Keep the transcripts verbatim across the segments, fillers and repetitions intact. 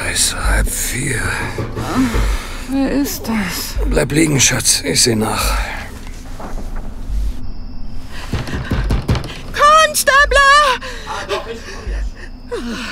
Scheiße, halb vier. Wer ist das? Bleib liegen, Schatz. Ich seh nach. Konstabler! Ah, doch, ich komm jetzt.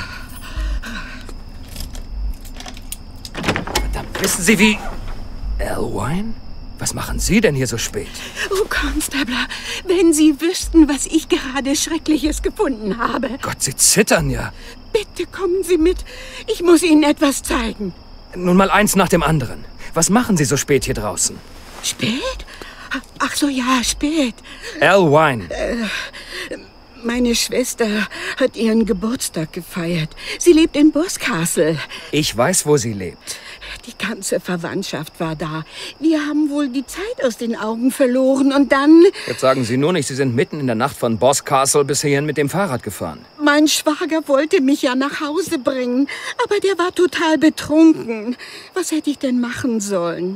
Verdammt, wissen Sie wie... Elwine? Was machen Sie denn hier so spät? Oh, Konstabler, wenn Sie wüssten, was ich gerade Schreckliches gefunden habe. Gott, Sie zittern ja. Bitte kommen Sie mit. Ich muss Ihnen etwas zeigen. Nun mal eins nach dem anderen. Was machen Sie so spät hier draußen? Spät? Ach so, ja, spät. Elwine. Äh, meine Schwester hat ihren Geburtstag gefeiert. Sie lebt in Boscastle. Ich weiß, wo sie lebt. Die ganze Verwandtschaft war da. Wir haben wohl die Zeit aus den Augen verloren und dann... Jetzt sagen Sie nur nicht, Sie sind mitten in der Nacht von Boscastle bis hierhin mit dem Fahrrad gefahren. Mein Schwager wollte mich ja nach Hause bringen, aber der war total betrunken. Was hätte ich denn machen sollen?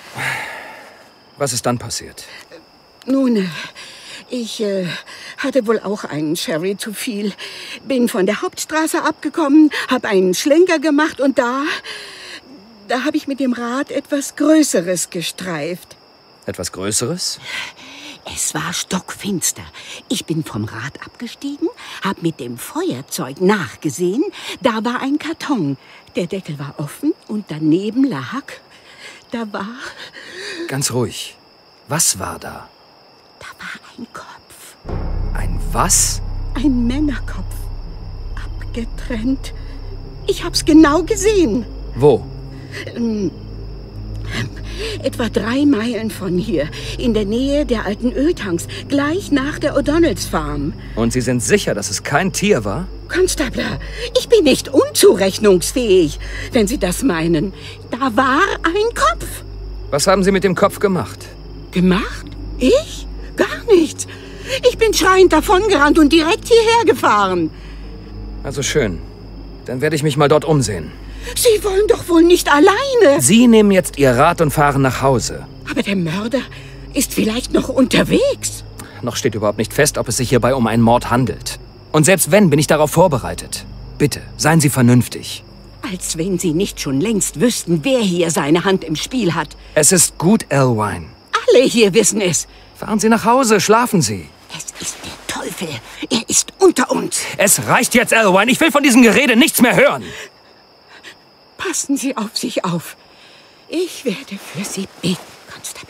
Was ist dann passiert? Nun, ich äh, hatte wohl auch einen Sherry zu viel. Bin von der Hauptstraße abgekommen, habe einen Schlenker gemacht und da... Da habe ich mit dem Rad etwas Größeres gestreift. Etwas Größeres? Es war stockfinster. Ich bin vom Rad abgestiegen, habe mit dem Feuerzeug nachgesehen. Da war ein Karton. Der Deckel war offen und daneben lag... Da war... Ganz ruhig. Was war da? Da war ein Kopf. Ein was? Ein Männerkopf. Abgetrennt. Ich hab's genau gesehen. Wo? Ähm, etwa drei Meilen von hier, in der Nähe der alten Öltanks, gleich nach der O'Donnells Farm. Und Sie sind sicher, dass es kein Tier war? Konstabler, ich bin nicht unzurechnungsfähig, wenn Sie das meinen. Da war ein Kopf. Was haben Sie mit dem Kopf gemacht? Gemacht? Ich? Gar nichts. Ich bin schreiend davongerannt und direkt hierher gefahren. Also schön. Dann werde ich mich mal dort umsehen. Sie wollen doch wohl nicht alleine. Sie nehmen jetzt Ihr Rad und fahren nach Hause. Aber der Mörder ist vielleicht noch unterwegs. Noch steht überhaupt nicht fest, ob es sich hierbei um einen Mord handelt. Und selbst wenn, bin ich darauf vorbereitet. Bitte, seien Sie vernünftig. Als wenn Sie nicht schon längst wüssten, wer hier seine Hand im Spiel hat. Es ist gut, Elwine. Alle hier wissen es. Fahren Sie nach Hause, schlafen Sie. Es ist der Teufel. Er ist unter uns. Es reicht jetzt, Elwine. Ich will von diesem Gerede nichts mehr hören. Passen Sie auf sich auf. Ich werde für Sie beten, Konstabler.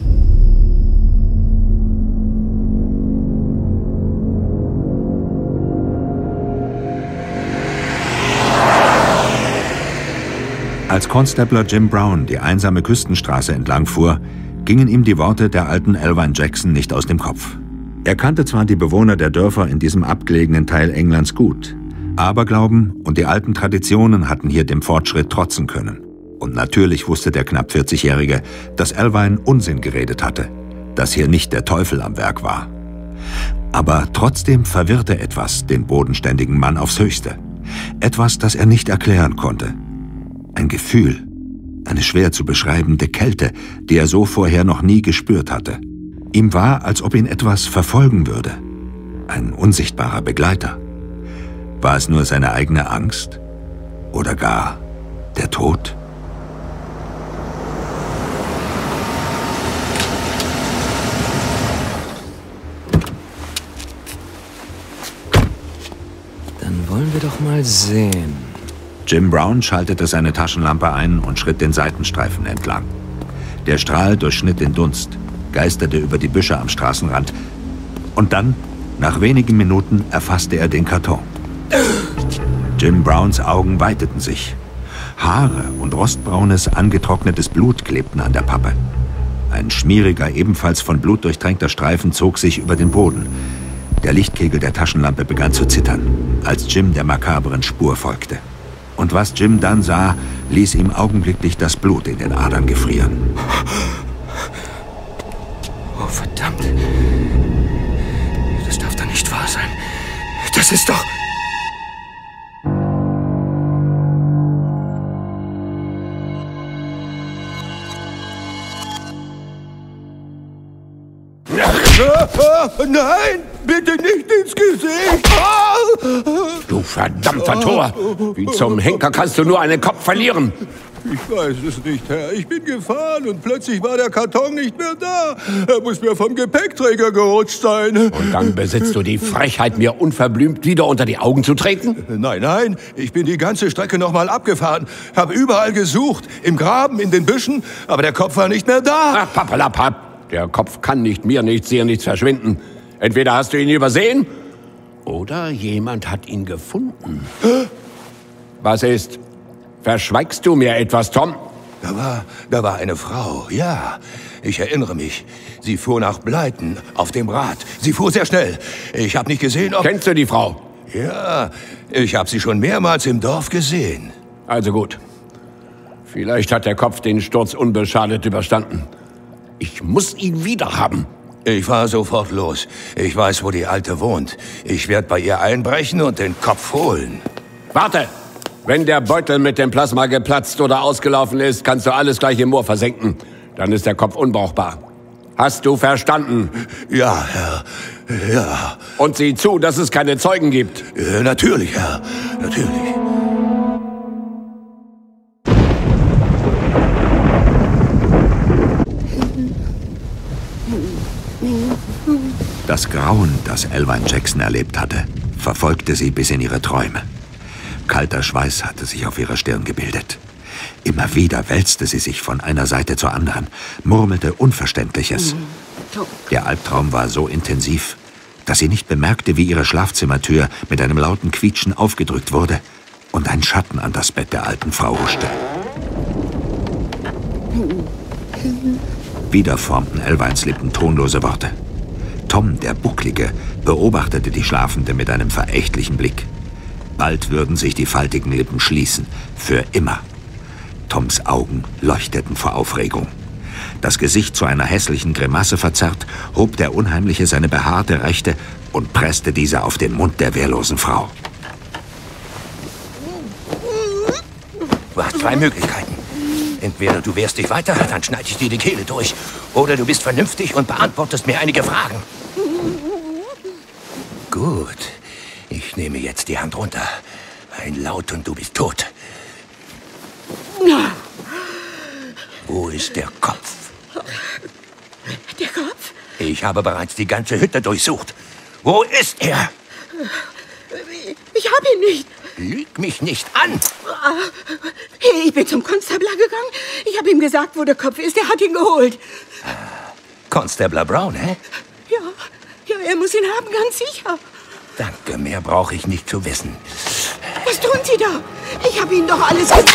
Als Constabler Jim Brown die einsame Küstenstraße entlang fuhr, gingen ihm die Worte der alten Elwine Jackson nicht aus dem Kopf. Er kannte zwar die Bewohner der Dörfer in diesem abgelegenen Teil Englands gut, Aberglauben und die alten Traditionen hatten hier dem Fortschritt trotzen können. Und natürlich wusste der knapp vierzigjährige, dass Elwine Unsinn geredet hatte, dass hier nicht der Teufel am Werk war. Aber trotzdem verwirrte etwas den bodenständigen Mann aufs Höchste. Etwas, das er nicht erklären konnte. Ein Gefühl, eine schwer zu beschreibende Kälte, die er so vorher noch nie gespürt hatte. Ihm war, als ob ihn etwas verfolgen würde. Ein unsichtbarer Begleiter. War es nur seine eigene Angst? Oder gar der Tod? Dann wollen wir doch mal sehen. Jim Brown schaltete seine Taschenlampe ein und schritt den Seitenstreifen entlang. Der Strahl durchschnitt den Dunst, geisterte über die Büsche am Straßenrand. Und dann, nach wenigen Minuten, erfasste er den Karton. Jim Browns Augen weiteten sich. Haare und rostbraunes, angetrocknetes Blut klebten an der Pappe. Ein schmieriger, ebenfalls von Blut durchtränkter Streifen zog sich über den Boden. Der Lichtkegel der Taschenlampe begann zu zittern, als Jim der makabren Spur folgte. Und was Jim dann sah, ließ ihm augenblicklich das Blut in den Adern gefrieren. Oh, verdammt. Das darf doch nicht wahr sein. Das ist doch... Nein, bitte nicht ins Gesicht. Du verdammter Tor! Wie zum Henker kannst du nur einen Kopf verlieren? Ich weiß es nicht, Herr. Ich bin gefahren und plötzlich war der Karton nicht mehr da. Er muss mir vom Gepäckträger gerutscht sein. Und dann besitzt du die Frechheit, mir unverblümt wieder unter die Augen zu treten? Nein, nein. Ich bin die ganze Strecke nochmal abgefahren. Hab überall gesucht. Im Graben, in den Büschen. Aber der Kopf war nicht mehr da. Ach, pappalapapp. Der Kopf kann nicht mir nichts, dir nichts verschwinden. Entweder hast du ihn übersehen oder jemand hat ihn gefunden. Was ist? Verschweigst du mir etwas, Tom? Da war, da war eine Frau, ja. Ich erinnere mich. Sie fuhr nach Blyton auf dem Rad. Sie fuhr sehr schnell. Ich habe nicht gesehen, ob... Kennst du die Frau? Ja, ich habe sie schon mehrmals im Dorf gesehen. Also gut. Vielleicht hat der Kopf den Sturz unbeschadet überstanden. Ich muss ihn wieder haben. Ich fahre sofort los. Ich weiß, wo die Alte wohnt. Ich werde bei ihr einbrechen und den Kopf holen. Warte! Wenn der Beutel mit dem Plasma geplatzt oder ausgelaufen ist, kannst du alles gleich im Moor versenken. Dann ist der Kopf unbrauchbar. Hast du verstanden? Ja, Herr. Ja. Und sieh zu, dass es keine Zeugen gibt. Ja, natürlich, Herr. Natürlich. Das Grauen, das Elvine Jackson erlebt hatte, verfolgte sie bis in ihre Träume. Kalter Schweiß hatte sich auf ihrer Stirn gebildet. Immer wieder wälzte sie sich von einer Seite zur anderen, murmelte Unverständliches. Der Albtraum war so intensiv, dass sie nicht bemerkte, wie ihre Schlafzimmertür mit einem lauten Quietschen aufgedrückt wurde und ein Schatten an das Bett der alten Frau huschte. Wieder formten Elvines Lippen tonlose Worte. Tom, der Bucklige, beobachtete die Schlafende mit einem verächtlichen Blick. Bald würden sich die faltigen Lippen schließen, für immer. Toms Augen leuchteten vor Aufregung. Das Gesicht zu einer hässlichen Grimasse verzerrt, hob der Unheimliche seine behaarte Rechte und presste diese auf den Mund der wehrlosen Frau. Du hast zwei Möglichkeiten. Entweder du wehrst dich weiter, dann schneide ich dir die Kehle durch. Oder du bist vernünftig und beantwortest mir einige Fragen. Gut. Ich nehme jetzt die Hand runter. Ein Laut und du bist tot. Wo ist der Kopf? Der Kopf? Ich habe bereits die ganze Hütte durchsucht. Wo ist er? Ich habe ihn nicht. Lüg mich nicht an. Ich bin zum Konstabler gegangen. Ich habe ihm gesagt, wo der Kopf ist. Er hat ihn geholt. Constable Brown, hä? Ja, ja, er muss ihn haben, ganz sicher. Danke, mehr brauche ich nicht zu wissen. Was tun Sie da? Ich habe Ihnen doch alles gesagt.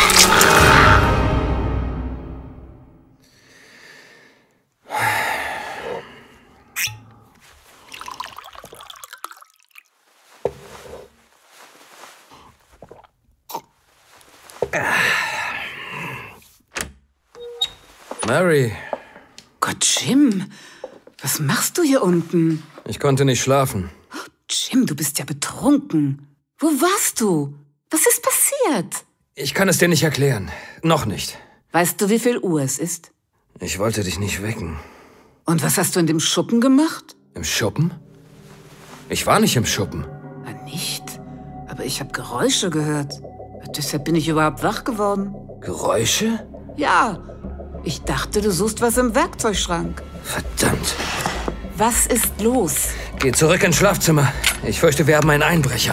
Mary. Gott, Jim, was machst du hier unten? Ich konnte nicht schlafen. Jim, du bist ja betrunken. Wo warst du? Was ist passiert? Ich kann es dir nicht erklären. Noch nicht. Weißt du, wie viel Uhr es ist? Ich wollte dich nicht wecken. Und was hast du in dem Schuppen gemacht? Im Schuppen? Ich war nicht im Schuppen. Na, nicht? Aber ich habe Geräusche gehört. Deshalb bin ich überhaupt wach geworden. Geräusche? Ja. Ich dachte, du suchst was im Werkzeugschrank. Verdammt. Was ist los? Geh zurück ins Schlafzimmer. Ich fürchte, wir haben einen Einbrecher.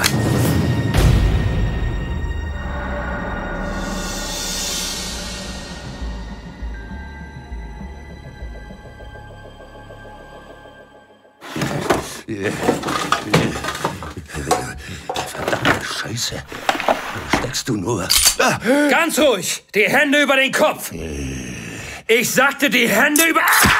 Verdammte Scheiße. Wo steckst du nur? Ah! Ganz ruhig! Die Hände über den Kopf! Ich sagte, die Hände über...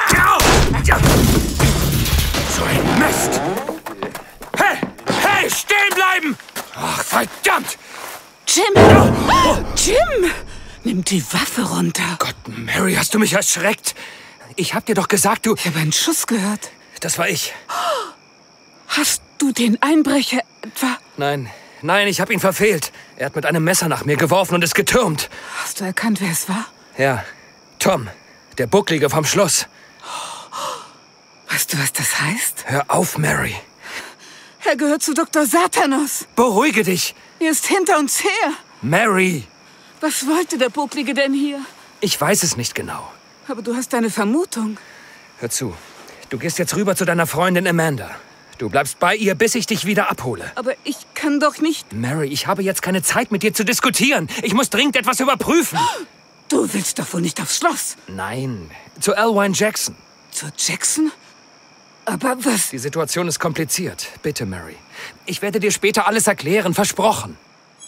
So ein Mist! Hey! Hey! Stehen bleiben! Ach, verdammt! Jim! Jim! Nimm die Waffe runter. Gott, Mary, hast du mich erschreckt? Ich hab dir doch gesagt, du... Ich habe einen Schuss gehört. Das war ich. Hast du den Einbrecher etwa... Nein, nein, ich hab ihn verfehlt. Er hat mit einem Messer nach mir geworfen und ist getürmt. Hast du erkannt, wer es war? Ja, Tom, der Bucklige vom Schloss. Weißt du, was das heißt? Hör auf, Mary. Er gehört zu Doktor Satanos. Beruhige dich. Er ist hinter uns her. Mary! Was wollte der Bucklige denn hier? Ich weiß es nicht genau. Aber du hast eine Vermutung. Hör zu. Du gehst jetzt rüber zu deiner Freundin Amanda. Du bleibst bei ihr, bis ich dich wieder abhole. Aber ich kann doch nicht... Mary, ich habe jetzt keine Zeit, mit dir zu diskutieren. Ich muss dringend etwas überprüfen. Du willst doch wohl nicht aufs Schloss? Nein, zu Elwyn Jackson. Zu Jackson? Aber was... Die Situation ist kompliziert. Bitte, Mary. Ich werde dir später alles erklären, versprochen.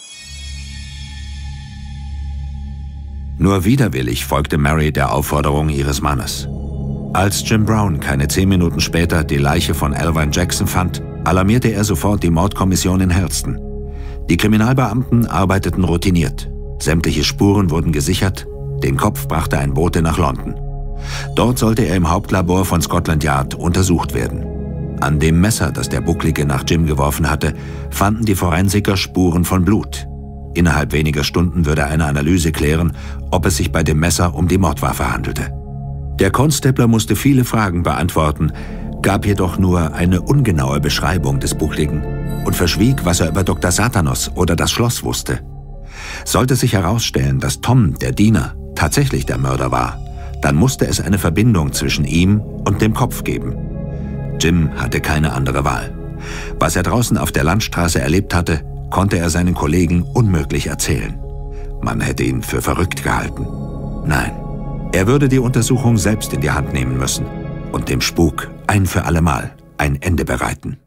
Nur widerwillig folgte Mary der Aufforderung ihres Mannes. Als Jim Brown keine zehn Minuten später die Leiche von Elwyn Jackson fand, alarmierte er sofort die Mordkommission in Helston. Die Kriminalbeamten arbeiteten routiniert. Sämtliche Spuren wurden gesichert. Den Kopf brachte ein Bote nach London. Dort sollte er im Hauptlabor von Scotland Yard untersucht werden. An dem Messer, das der Bucklige nach Jim geworfen hatte, fanden die Forensiker Spuren von Blut. Innerhalb weniger Stunden würde eine Analyse klären, ob es sich bei dem Messer um die Mordwaffe handelte. Der Constable musste viele Fragen beantworten, gab jedoch nur eine ungenaue Beschreibung des Buckligen und verschwieg, was er über Doktor Satanos oder das Schloss wusste. Sollte sich herausstellen, dass Tom, der Diener, tatsächlich der Mörder war, dann musste es eine Verbindung zwischen ihm und dem Kopf geben. Jim hatte keine andere Wahl. Was er draußen auf der Landstraße erlebt hatte, konnte er seinen Kollegen unmöglich erzählen. Man hätte ihn für verrückt gehalten. Nein. Er würde die Untersuchung selbst in die Hand nehmen müssen und dem Spuk ein für allemal ein Ende bereiten.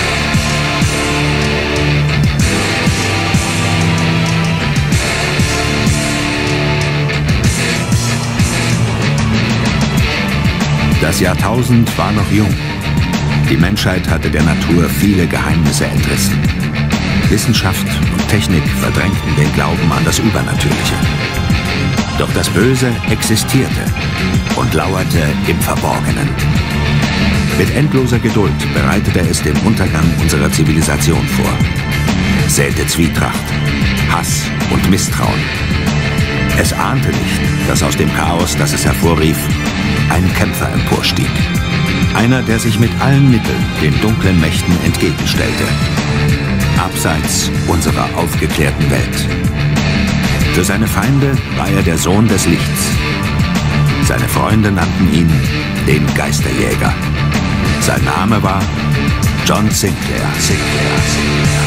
Das Jahrtausend war noch jung. Die Menschheit hatte der Natur viele Geheimnisse entrissen. Wissenschaft und Technik verdrängten den Glauben an das Übernatürliche. Doch das Böse existierte und lauerte im Verborgenen. Mit endloser Geduld bereitete es den Untergang unserer Zivilisation vor. Säte Zwietracht, Hass und Misstrauen. Es ahnte nicht, dass aus dem Chaos, das es hervorrief, ein Kämpfer emporstieg. Einer, der sich mit allen Mitteln den dunklen Mächten entgegenstellte. Abseits unserer aufgeklärten Welt. Für seine Feinde war er der Sohn des Lichts. Seine Freunde nannten ihn den Geisterjäger. Sein Name war John Sinclair. Sinclair, Sinclair.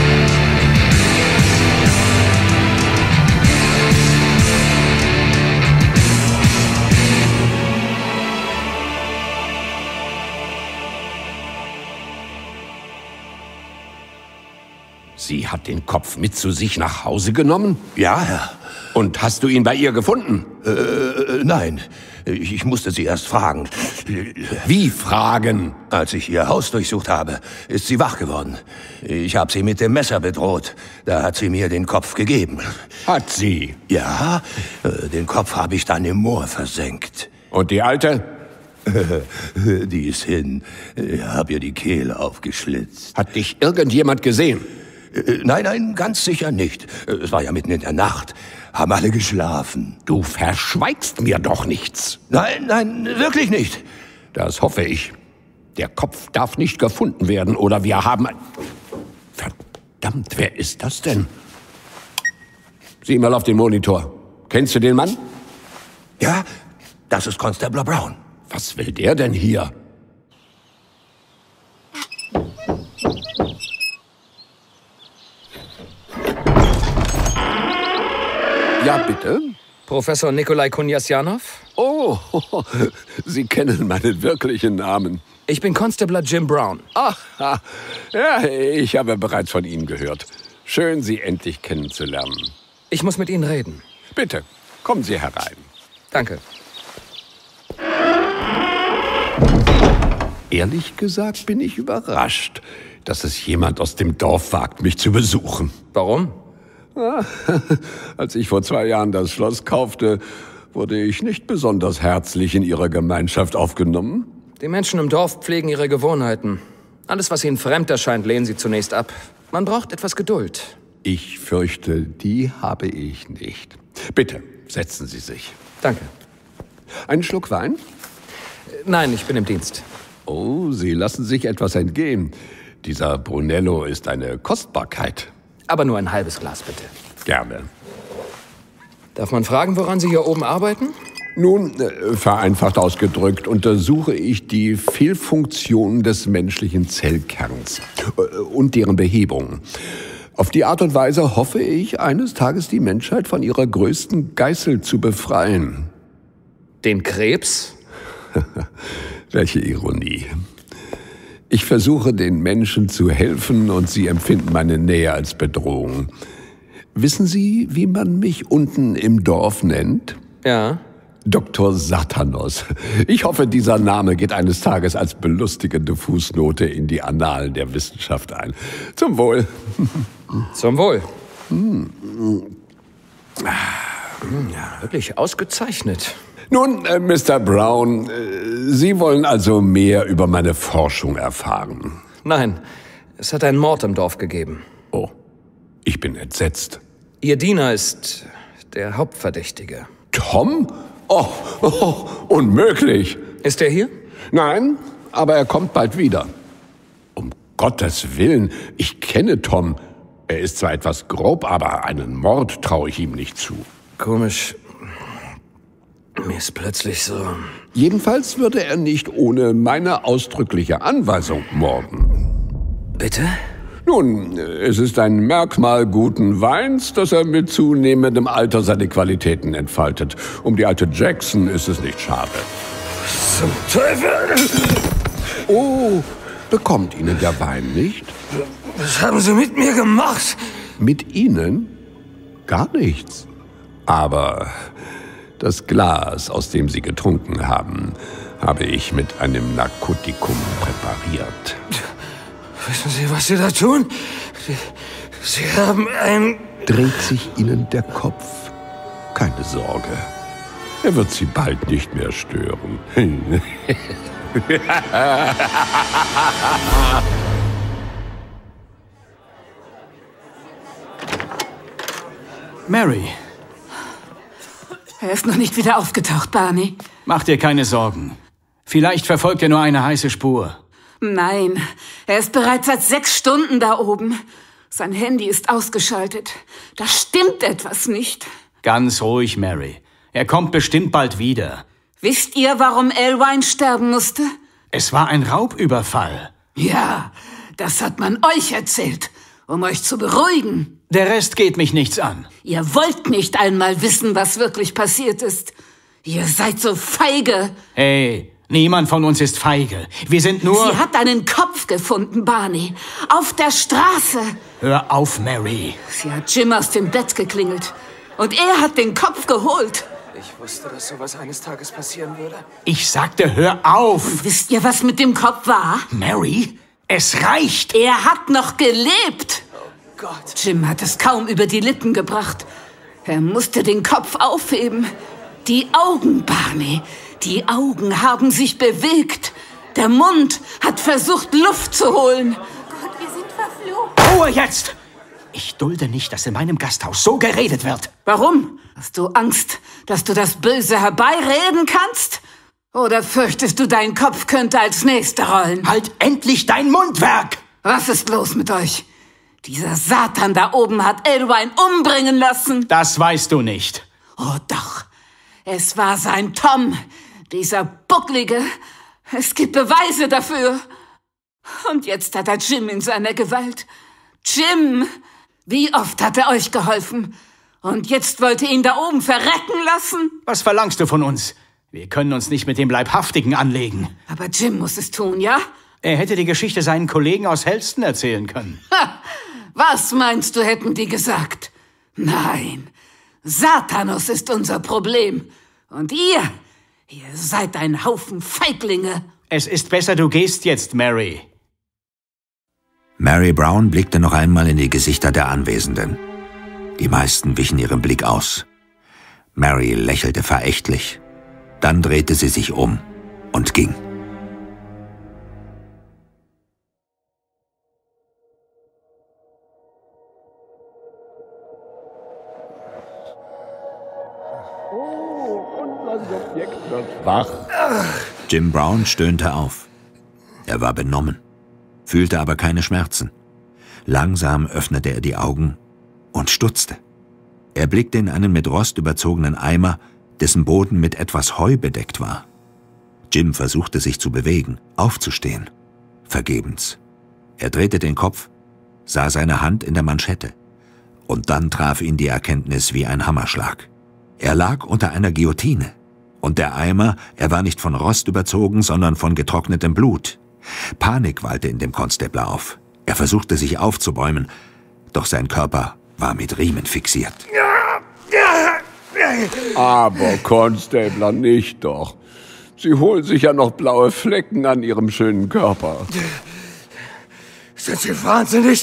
Sie hat den Kopf mit zu sich nach Hause genommen? Ja, Herr. Und hast du ihn bei ihr gefunden? Äh, nein. Ich musste sie erst fragen. Wie fragen? Als ich ihr Haus durchsucht habe, ist sie wach geworden. Ich habe sie mit dem Messer bedroht. Da hat sie mir den Kopf gegeben. Hat sie? Ja, den Kopf habe ich dann im Moor versenkt. Und die Alte? Die ist hin. Ich habe ihr die Kehle aufgeschlitzt. Hat dich irgendjemand gesehen? Nein, nein, ganz sicher nicht. Es war ja mitten in der Nacht. Haben alle geschlafen. Du verschweigst mir doch nichts. Nein, nein, wirklich nicht. Das hoffe ich. Der Kopf darf nicht gefunden werden, oder wir haben... Verdammt, wer ist das denn? Sieh mal auf den Monitor. Kennst du den Mann? Ja, das ist Constable Brown. Was will der denn hier? Ja, bitte? Professor Nikolai Konjasjanow? Oh, Sie kennen meinen wirklichen Namen. Ich bin Constable Jim Brown. Ach, ja, ich habe bereits von Ihnen gehört. Schön, Sie endlich kennenzulernen. Ich muss mit Ihnen reden. Bitte, kommen Sie herein. Danke. Ehrlich gesagt bin ich überrascht, dass es jemand aus dem Dorf wagt, mich zu besuchen. Warum? Als ich vor zwei Jahren das Schloss kaufte, wurde ich nicht besonders herzlich in ihrer Gemeinschaft aufgenommen. Die Menschen im Dorf pflegen ihre Gewohnheiten. Alles, was ihnen fremd erscheint, lehnen sie zunächst ab. Man braucht etwas Geduld. Ich fürchte, die habe ich nicht. Bitte, setzen Sie sich. Danke. Einen Schluck Wein? Nein, ich bin im Dienst. Oh, Sie lassen sich etwas entgehen. Dieser Brunello ist eine Kostbarkeit. Aber nur ein halbes Glas, bitte. Gerne. Darf man fragen, woran Sie hier oben arbeiten? Nun, äh, vereinfacht ausgedrückt, untersuche ich die Fehlfunktion des menschlichen Zellkerns äh, und deren Behebung. Auf die Art und Weise hoffe ich, eines Tages die Menschheit von ihrer größten Geißel zu befreien. Den Krebs? Welche Ironie. Ich versuche, den Menschen zu helfen und sie empfinden meine Nähe als Bedrohung. Wissen Sie, wie man mich unten im Dorf nennt? Ja. Doktor Satanos. Ich hoffe, dieser Name geht eines Tages als belustigende Fußnote in die Annalen der Wissenschaft ein. Zum Wohl. Zum Wohl. Hm. Ja, wirklich ausgezeichnet. Nun, äh, Mister Brown, äh, Sie wollen also mehr über meine Forschung erfahren? Nein, es hat einen Mord im Dorf gegeben. Oh, ich bin entsetzt. Ihr Diener ist der Hauptverdächtige. Tom? Oh, oh, unmöglich. Ist er hier? Nein, aber er kommt bald wieder. Um Gottes Willen, ich kenne Tom. Er ist zwar etwas grob, aber einen Mord traue ich ihm nicht zu. Komisch. Mir ist plötzlich so... Jedenfalls würde er nicht ohne meine ausdrückliche Anweisung morden. Bitte? Nun, es ist ein Merkmal guten Weins, dass er mit zunehmendem Alter seine Qualitäten entfaltet. Um die alte Jackson ist es nicht schade. Zum Teufel! Oh, bekommt Ihnen der Wein nicht? Was haben Sie mit mir gemacht? Mit Ihnen? Gar nichts. Aber das Glas, aus dem Sie getrunken haben, habe ich mit einem Narkotikum präpariert. Wissen Sie, was Sie da tun? Sie, Sie haben ein... Dreht sich Ihnen der Kopf? Keine Sorge. Er wird Sie bald nicht mehr stören. Mary. Er ist noch nicht wieder aufgetaucht, Barney. Mach dir keine Sorgen. Vielleicht verfolgt er nur eine heiße Spur. Nein, er ist bereits seit sechs Stunden da oben. Sein Handy ist ausgeschaltet. Da stimmt etwas nicht. Ganz ruhig, Mary. Er kommt bestimmt bald wieder. Wisst ihr, warum Elwyn sterben musste? Es war ein Raubüberfall. Ja, das hat man euch erzählt, um euch zu beruhigen. Der Rest geht mich nichts an. Ihr wollt nicht einmal wissen, was wirklich passiert ist. Ihr seid so feige. Hey, niemand von uns ist feige. Wir sind nur... Sie hat einen Kopf gefunden, Barney. Auf der Straße. Hör auf, Mary. Sie hat Jim aus dem Bett geklingelt. Und er hat den Kopf geholt. Ich wusste, dass sowas eines Tages passieren würde. Ich sagte, hör auf. Und wisst ihr, was mit dem Kopf war? Mary, es reicht. Er hat noch gelebt. Oh Gott. Jim hat es kaum über die Lippen gebracht. Er musste den Kopf aufheben. Die Augen, Barney, die Augen haben sich bewegt. Der Mund hat versucht, Luft zu holen. Oh Gott, wir sind verflucht. Ruhe jetzt! Ich dulde nicht, dass in meinem Gasthaus so geredet wird. Warum? Hast du Angst, dass du das Böse herbeireden kannst? Oder fürchtest du, dein Kopf könnte als Nächster rollen? Halt endlich dein Mundwerk! Was ist los mit euch? Dieser Satan da oben hat Elwyn umbringen lassen. Das weißt du nicht. Oh doch, es war sein Tom, dieser Bucklige. Es gibt Beweise dafür. Und jetzt hat er Jim in seiner Gewalt. Jim, wie oft hat er euch geholfen? Und jetzt wollt ihr ihn da oben verrecken lassen? Was verlangst du von uns? Wir können uns nicht mit dem Leibhaftigen anlegen. Aber Jim muss es tun, ja? Er hätte die Geschichte seinen Kollegen aus Helston erzählen können. Ha! Was meinst du, hätten die gesagt? Nein, Satanos ist unser Problem. Und ihr, ihr seid ein Haufen Feiglinge. Es ist besser, du gehst jetzt, Mary. Mary Brown blickte noch einmal in die Gesichter der Anwesenden. Die meisten wichen ihrem Blick aus. Mary lächelte verächtlich. Dann drehte sie sich um und ging. Oh, unser Subjekt wird wach. Jim Brown stöhnte auf. Er war benommen, fühlte aber keine Schmerzen. Langsam öffnete er die Augen und stutzte. Er blickte in einen mit Rost überzogenen Eimer, dessen Boden mit etwas Heu bedeckt war. Jim versuchte sich zu bewegen, aufzustehen. Vergebens. Er drehte den Kopf, sah seine Hand in der Manschette. Und dann traf ihn die Erkenntnis wie ein Hammerschlag. Er lag unter einer Guillotine. Und der Eimer, er war nicht von Rost überzogen, sondern von getrocknetem Blut. Panik wallte in dem Constable auf. Er versuchte sich aufzubäumen, doch sein Körper war mit Riemen fixiert. Aber Constable, nicht doch. Sie holen sich ja noch blaue Flecken an ihrem schönen Körper. Sind Sie wahnsinnig?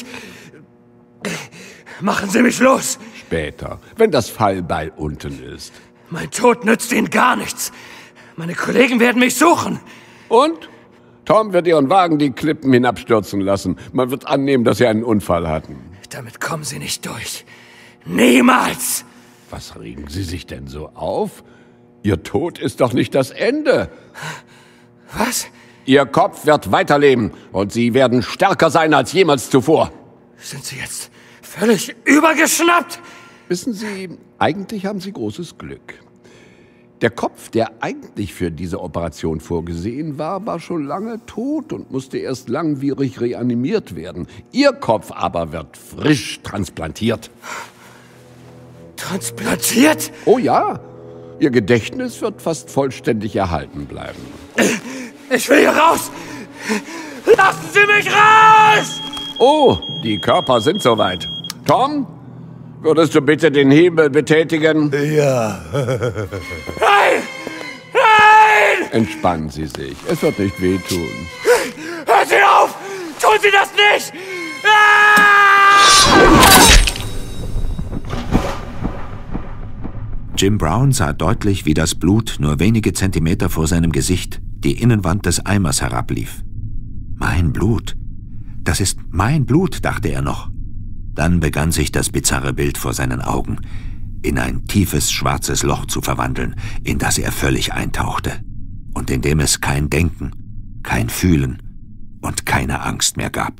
Machen Sie mich los! Später, wenn das Fallbeil unten ist. Mein Tod nützt Ihnen gar nichts. Meine Kollegen werden mich suchen. Und? Tom wird Ihren Wagen die Klippen hinabstürzen lassen. Man wird annehmen, dass Sie einen Unfall hatten. Damit kommen Sie nicht durch. Niemals! Was regen Sie sich denn so auf? Ihr Tod ist doch nicht das Ende. Was? Ihr Kopf wird weiterleben und Sie werden stärker sein als jemals zuvor. Sind Sie jetzt völlig übergeschnappt? Wissen Sie, eigentlich haben Sie großes Glück. Der Kopf, der eigentlich für diese Operation vorgesehen war, war schon lange tot und musste erst langwierig reanimiert werden. Ihr Kopf aber wird frisch transplantiert. Transplantiert? Oh ja, Ihr Gedächtnis wird fast vollständig erhalten bleiben. Ich will hier raus! Lassen Sie mich raus! Oh, die Körper sind soweit. Tom, würdest du bitte den Hebel betätigen? Ja. Nein! Nein! Entspannen Sie sich. Es wird nicht wehtun. Hören Sie auf! Tun Sie das nicht! Ah! Jim Brown sah deutlich, wie das Blut nur wenige Zentimeter vor seinem Gesicht die Innenwand des Eimers herablief. Mein Blut. Das ist mein Blut, dachte er noch. Dann begann sich das bizarre Bild vor seinen Augen in ein tiefes, schwarzes Loch zu verwandeln, in das er völlig eintauchte und in dem es kein Denken, kein Fühlen und keine Angst mehr gab.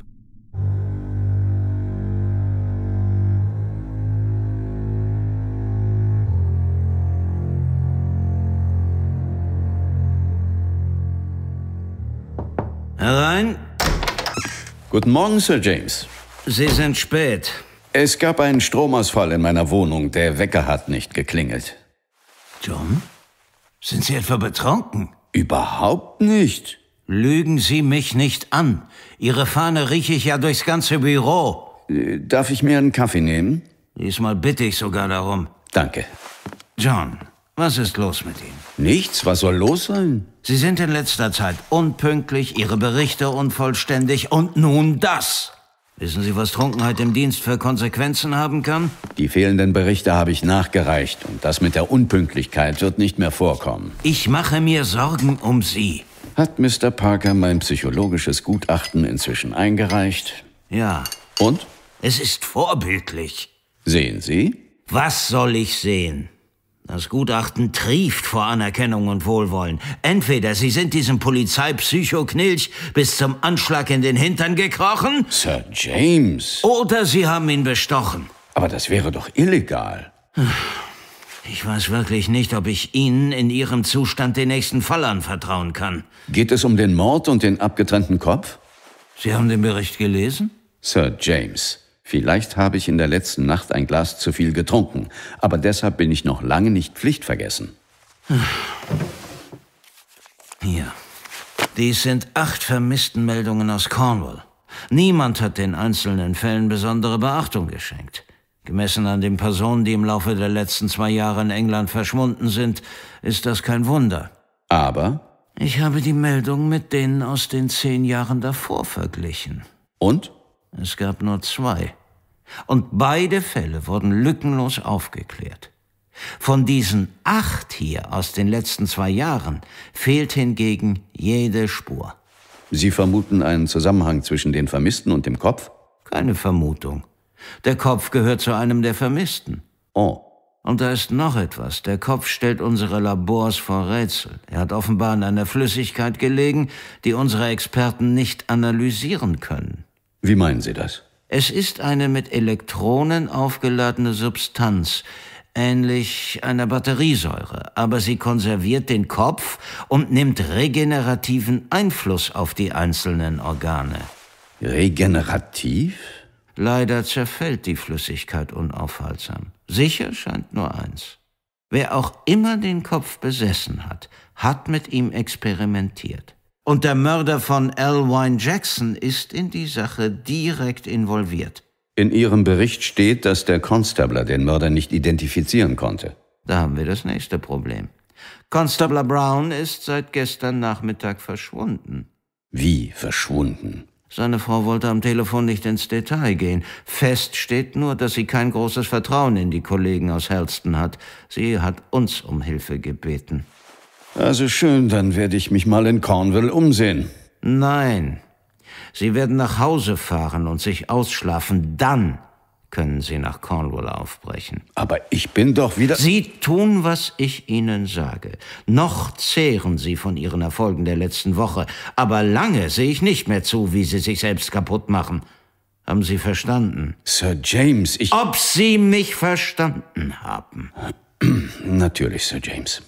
Herein. Guten Morgen, Sir James. Sie sind spät. Es gab einen Stromausfall in meiner Wohnung. Der Wecker hat nicht geklingelt. John? Sind Sie etwa betrunken? Überhaupt nicht. Lügen Sie mich nicht an. Ihre Fahne rieche ich ja durchs ganze Büro. Äh, darf ich mir einen Kaffee nehmen? Diesmal bitte ich sogar darum. Danke. John, was ist los mit Ihnen? Nichts, was soll los sein? Sie sind in letzter Zeit unpünktlich, Ihre Berichte unvollständig und nun das. Wissen Sie, was Trunkenheit im Dienst für Konsequenzen haben kann? Die fehlenden Berichte habe ich nachgereicht und das mit der Unpünktlichkeit wird nicht mehr vorkommen. Ich mache mir Sorgen um Sie. Hat Mister Parker mein psychologisches Gutachten inzwischen eingereicht? Ja. Und? Es ist vorbildlich. Sehen Sie? Was soll ich sehen? Das Gutachten trieft vor Anerkennung und Wohlwollen. Entweder Sie sind diesem Polizeipsycho-Knilch bis zum Anschlag in den Hintern gekrochen. Sir James. Oder Sie haben ihn bestochen. Aber das wäre doch illegal. Ich weiß wirklich nicht, ob ich Ihnen in Ihrem Zustand den nächsten Fall anvertrauen kann. Geht es um den Mord und den abgetrennten Kopf? Sie haben den Bericht gelesen? Sir James. Vielleicht habe ich in der letzten Nacht ein Glas zu viel getrunken, aber deshalb bin ich noch lange nicht pflichtvergessen. Hier. Dies sind acht Vermisstenmeldungen aus Cornwall. Niemand hat den einzelnen Fällen besondere Beachtung geschenkt. Gemessen an den Personen, die im Laufe der letzten zwei Jahre in England verschwunden sind, ist das kein Wunder. Aber? Ich habe die Meldungen mit denen aus den zehn Jahren davor verglichen. Und? Es gab nur zwei. Und beide Fälle wurden lückenlos aufgeklärt. Von diesen acht hier aus den letzten zwei Jahren fehlt hingegen jede Spur. Sie vermuten einen Zusammenhang zwischen den Vermissten und dem Kopf? Keine Vermutung. Der Kopf gehört zu einem der Vermissten. Oh. Und da ist noch etwas. Der Kopf stellt unsere Labors vor Rätsel. Er hat offenbar in einer Flüssigkeit gelegen, die unsere Experten nicht analysieren können. Wie meinen Sie das? Es ist eine mit Elektronen aufgeladene Substanz, ähnlich einer Batteriesäure, aber sie konserviert den Kopf und nimmt regenerativen Einfluss auf die einzelnen Organe. Regenerativ? Leider zerfällt die Flüssigkeit unaufhaltsam. Sicher scheint nur eins. Wer auch immer den Kopf besessen hat, hat mit ihm experimentiert. Und der Mörder von Elwyn Jackson ist in die Sache direkt involviert. In Ihrem Bericht steht, dass der Constable den Mörder nicht identifizieren konnte. Da haben wir das nächste Problem. Constable Brown ist seit gestern Nachmittag verschwunden. Wie verschwunden? Seine Frau wollte am Telefon nicht ins Detail gehen. Fest steht nur, dass sie kein großes Vertrauen in die Kollegen aus Helston hat. Sie hat uns um Hilfe gebeten. Also schön, dann werde ich mich mal in Cornwall umsehen. Nein. Sie werden nach Hause fahren und sich ausschlafen. Dann können Sie nach Cornwall aufbrechen. Aber ich bin doch wieder... Sie tun, was ich Ihnen sage. Noch zehren Sie von Ihren Erfolgen der letzten Woche. Aber lange sehe ich nicht mehr zu, wie Sie sich selbst kaputt machen. Haben Sie verstanden? Sir James, ich... Ob Sie mich verstanden haben? Natürlich, Sir James.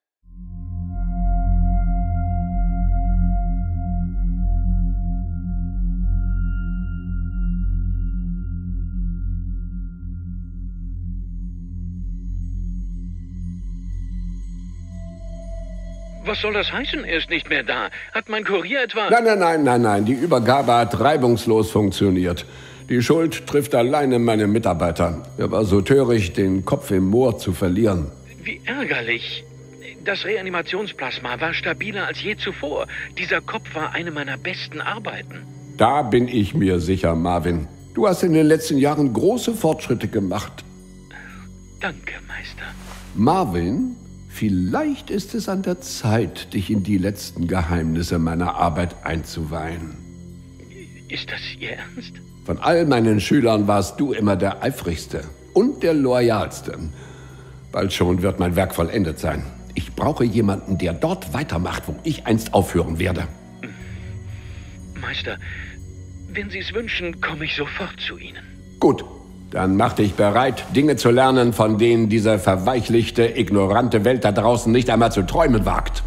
Was soll das heißen? Er ist nicht mehr da. Hat mein Kurier etwa... Nein, nein, nein, nein, nein. Die Übergabe hat reibungslos funktioniert. Die Schuld trifft alleine meine Mitarbeiter. Er war so töricht, den Kopf im Moor zu verlieren. Wie ärgerlich. Das Reanimationsplasma war stabiler als je zuvor. Dieser Kopf war eine meiner besten Arbeiten. Da bin ich mir sicher, Marvin. Du hast in den letzten Jahren große Fortschritte gemacht. Danke, Meister. Marvin, vielleicht ist es an der Zeit, dich in die letzten Geheimnisse meiner Arbeit einzuweihen. Ist das Ihr Ernst? Von all meinen Schülern warst du immer der eifrigste und der loyalste. Bald schon wird mein Werk vollendet sein. Ich brauche jemanden, der dort weitermacht, wo ich einst aufhören werde. Meister, wenn Sie es wünschen, komme ich sofort zu Ihnen. Gut, dann mach dich bereit, Dinge zu lernen, von denen diese verweichlichte, ignorante Welt da draußen nicht einmal zu träumen wagt.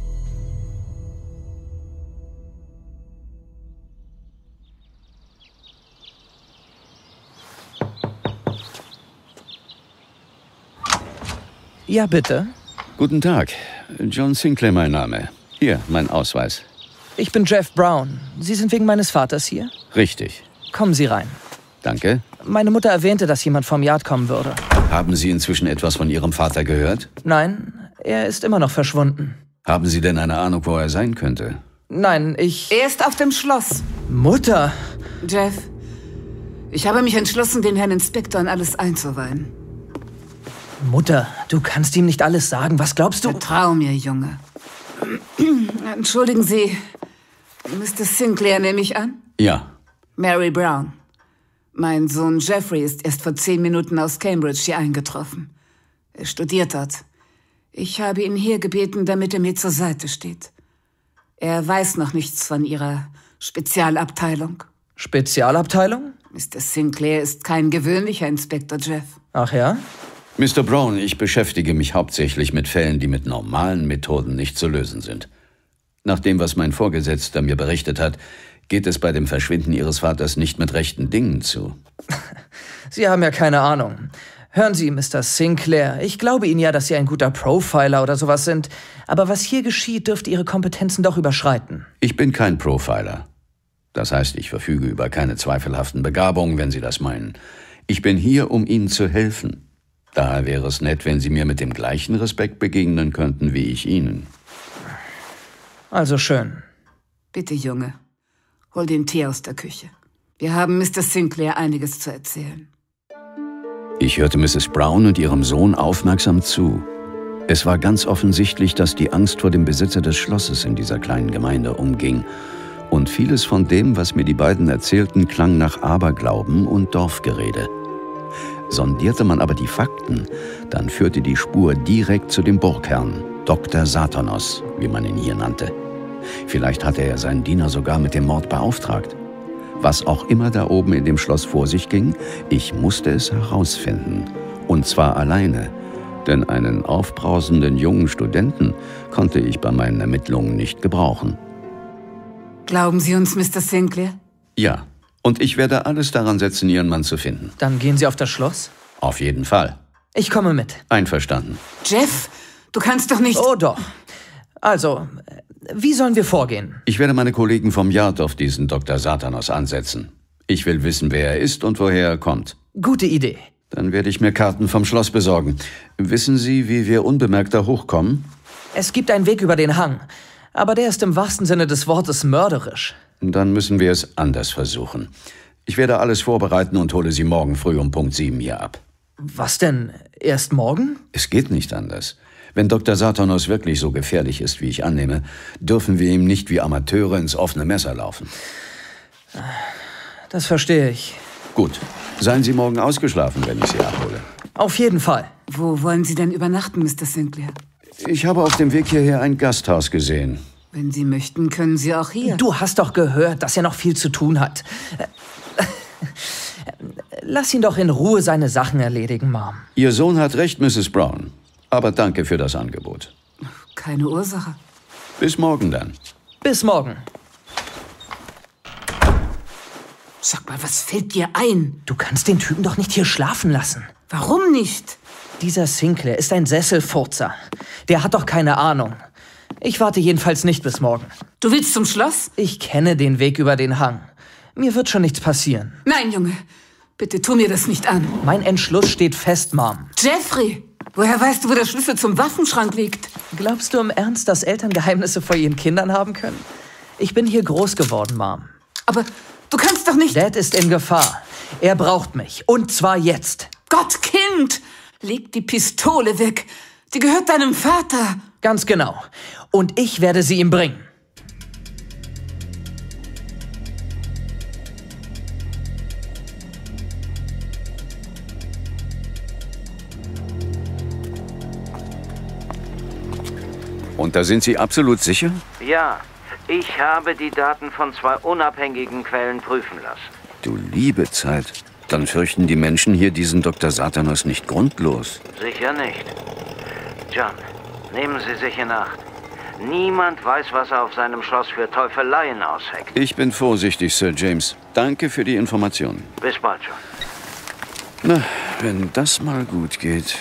Ja, bitte. Guten Tag. John Sinclair mein Name. Hier, mein Ausweis. Ich bin Jeff Brown. Sie sind wegen meines Vaters hier? Richtig. Kommen Sie rein. Danke. Meine Mutter erwähnte, dass jemand vom Yard kommen würde. Haben Sie inzwischen etwas von Ihrem Vater gehört? Nein, er ist immer noch verschwunden. Haben Sie denn eine Ahnung, wo er sein könnte? Nein, ich... Er ist auf dem Schloss. Mutter! Jeff, ich habe mich entschlossen, den Herrn Inspektor in alles einzuweihen. Mutter, du kannst ihm nicht alles sagen. Was glaubst du? Vertrau mir, Junge. Entschuldigen Sie, Mister Sinclair nehme ich an? Ja. Mary Brown. Mein Sohn Jeffrey ist erst vor zehn Minuten aus Cambridge hier eingetroffen. Er studiert dort. Ich habe ihn hier gebeten, damit er mir zur Seite steht. Er weiß noch nichts von Ihrer Spezialabteilung. Spezialabteilung? Mister Sinclair ist kein gewöhnlicher Inspektor, Jeff. Ach ja? Mister Brown, ich beschäftige mich hauptsächlich mit Fällen, die mit normalen Methoden nicht zu lösen sind. Nach dem, was mein Vorgesetzter mir berichtet hat, geht es bei dem Verschwinden Ihres Vaters nicht mit rechten Dingen zu. Sie haben ja keine Ahnung. Hören Sie, Mister Sinclair, ich glaube Ihnen ja, dass Sie ein guter Profiler oder sowas sind. Aber was hier geschieht, dürfte Ihre Kompetenzen doch überschreiten. Ich bin kein Profiler. Das heißt, ich verfüge über keine zweifelhaften Begabungen, wenn Sie das meinen. Ich bin hier, um Ihnen zu helfen. Daher wäre es nett, wenn Sie mir mit dem gleichen Respekt begegnen könnten, wie ich Ihnen. Also schön. Bitte, Junge, hol den Tee aus der Küche. Wir haben Mister Sinclair einiges zu erzählen. Ich hörte Misses Brown und ihrem Sohn aufmerksam zu. Es war ganz offensichtlich, dass die Angst vor dem Besitzer des Schlosses in dieser kleinen Gemeinde umging. Und vieles von dem, was mir die beiden erzählten, klang nach Aberglauben und Dorfgerede. Sondierte man aber die Fakten, dann führte die Spur direkt zu dem Burgherrn, Doktor Satanos, wie man ihn hier nannte. Vielleicht hatte er seinen Diener sogar mit dem Mord beauftragt. Was auch immer da oben in dem Schloss vor sich ging, ich musste es herausfinden. Und zwar alleine. Denn einen aufbrausenden jungen Studenten konnte ich bei meinen Ermittlungen nicht gebrauchen. Glauben Sie uns, Mister Sinclair? Ja. Und ich werde alles daran setzen, Ihren Mann zu finden. Dann gehen Sie auf das Schloss? Auf jeden Fall. Ich komme mit. Einverstanden. Jeff, du kannst doch nicht... Oh doch. Also, wie sollen wir vorgehen? Ich werde meine Kollegen vom Yard auf diesen Doktor Satanos ansetzen. Ich will wissen, wer er ist und woher er kommt. Gute Idee. Dann werde ich mir Karten vom Schloss besorgen. Wissen Sie, wie wir unbemerkt da hochkommen? Es gibt einen Weg über den Hang. Aber der ist im wahrsten Sinne des Wortes mörderisch. Dann müssen wir es anders versuchen. Ich werde alles vorbereiten und hole Sie morgen früh um Punkt sieben hier ab. Was denn? Erst morgen? Es geht nicht anders. Wenn Doktor Satanos wirklich so gefährlich ist, wie ich annehme, dürfen wir ihm nicht wie Amateure ins offene Messer laufen. Das verstehe ich. Gut. Seien Sie morgen ausgeschlafen, wenn ich Sie abhole. Auf jeden Fall. Wo wollen Sie denn übernachten, Mister Sinclair? Ich habe auf dem Weg hierher ein Gasthaus gesehen. Wenn Sie möchten, können Sie auch hier. Du hast doch gehört, dass er noch viel zu tun hat. Lass ihn doch in Ruhe seine Sachen erledigen, Mom. Ihr Sohn hat recht, Misses Brown. Aber danke für das Angebot. Keine Ursache. Bis morgen dann. Bis morgen. Sag mal, was fällt dir ein? Du kannst den Typen doch nicht hier schlafen lassen. Warum nicht? Dieser Sinclair ist ein Sesselfurzer. Der hat doch keine Ahnung. Ich warte jedenfalls nicht bis morgen. Du willst zum Schloss? Ich kenne den Weg über den Hang. Mir wird schon nichts passieren. Nein, Junge. Bitte tu mir das nicht an. Mein Entschluss steht fest, Mom. Jeffrey! Woher weißt du, wo der Schlüssel zum Waffenschrank liegt? Glaubst du im Ernst, dass Eltern Geheimnisse vor ihren Kindern haben können? Ich bin hier groß geworden, Mom. Aber du kannst doch nicht... Dad ist in Gefahr. Er braucht mich. Und zwar jetzt. Gott, Kind! Leg die Pistole weg. Die gehört deinem Vater. Ganz genau. Und ich werde sie ihm bringen. Und da sind Sie absolut sicher? Ja, ich habe die Daten von zwei unabhängigen Quellen prüfen lassen. Du liebe Zeit. Dann fürchten die Menschen hier diesen Doktor Satanos nicht grundlos. Sicher nicht. John, nehmen Sie sich in Acht. Niemand weiß, was er auf seinem Schloss für Teufeleien ausheckt. Ich bin vorsichtig, Sir James. Danke für die Informationen. Bis bald, John. Na, wenn das mal gut geht.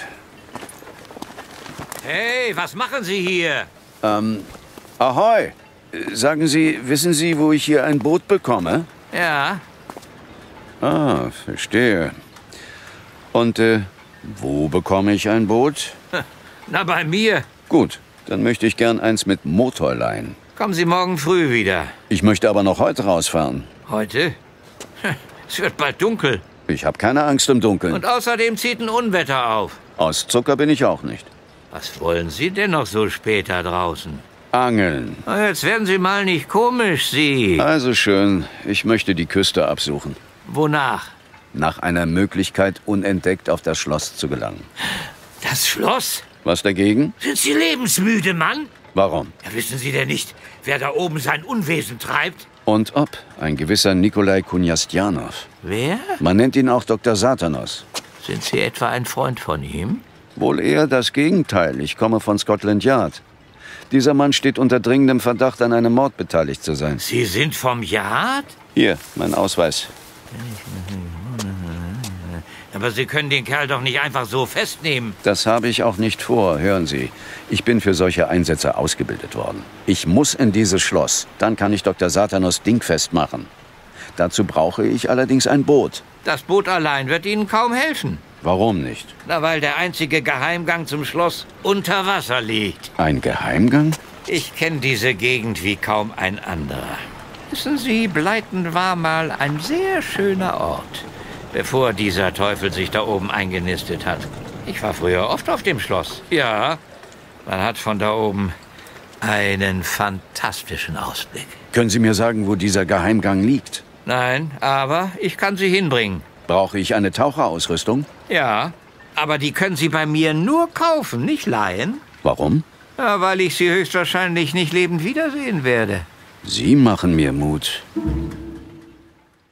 Hey, was machen Sie hier? Ähm, ahoi. Sagen Sie, wissen Sie, wo ich hier ein Boot bekomme? Ja. Ah, verstehe. Und, äh, wo bekomme ich ein Boot? Na, bei mir. Gut, dann möchte ich gern eins mit Motor leihen. Kommen Sie morgen früh wieder. Ich möchte aber noch heute rausfahren. Heute? Es wird bald dunkel. Ich habe keine Angst im Dunkeln. Und außerdem zieht ein Unwetter auf. Aus Zucker bin ich auch nicht. Was wollen Sie denn noch so spät da draußen? Angeln. Na, jetzt werden Sie mal nicht komisch, Sie. Also schön. Ich möchte die Küste absuchen. Wonach? Nach einer Möglichkeit, unentdeckt auf das Schloss zu gelangen. Das Schloss? Was dagegen? Sind Sie lebensmüde, Mann? Warum? Ja, wissen Sie denn nicht, wer da oben sein Unwesen treibt? Und ob. Ein gewisser Nikolai Kunjastjanov. Wer? Man nennt ihn auch Doktor Satanos. Sind Sie etwa ein Freund von ihm? Wohl eher das Gegenteil. Ich komme von Scotland Yard. Dieser Mann steht unter dringendem Verdacht, an einem Mord beteiligt zu sein. Sie sind vom Yard? Hier, mein Ausweis. Aber Sie können den Kerl doch nicht einfach so festnehmen. Das habe ich auch nicht vor, hören Sie. Ich bin für solche Einsätze ausgebildet worden. Ich muss in dieses Schloss. Dann kann ich Doktor Satanos dingfest machen. Dazu brauche ich allerdings ein Boot. Das Boot allein wird Ihnen kaum helfen. Warum nicht? Na, weil der einzige Geheimgang zum Schloss unter Wasser liegt. Ein Geheimgang? Ich kenne diese Gegend wie kaum ein anderer. Wissen Sie, Blyton war mal ein sehr schöner Ort, bevor dieser Teufel sich da oben eingenistet hat. Ich war früher oft auf dem Schloss. Ja, man hat von da oben einen fantastischen Ausblick. Können Sie mir sagen, wo dieser Geheimgang liegt? Nein, aber ich kann Sie hinbringen. Brauche ich eine Taucherausrüstung? Ja, aber die können Sie bei mir nur kaufen, nicht leihen. Warum? Ja, weil ich Sie höchstwahrscheinlich nicht lebend wiedersehen werde. Sie machen mir Mut.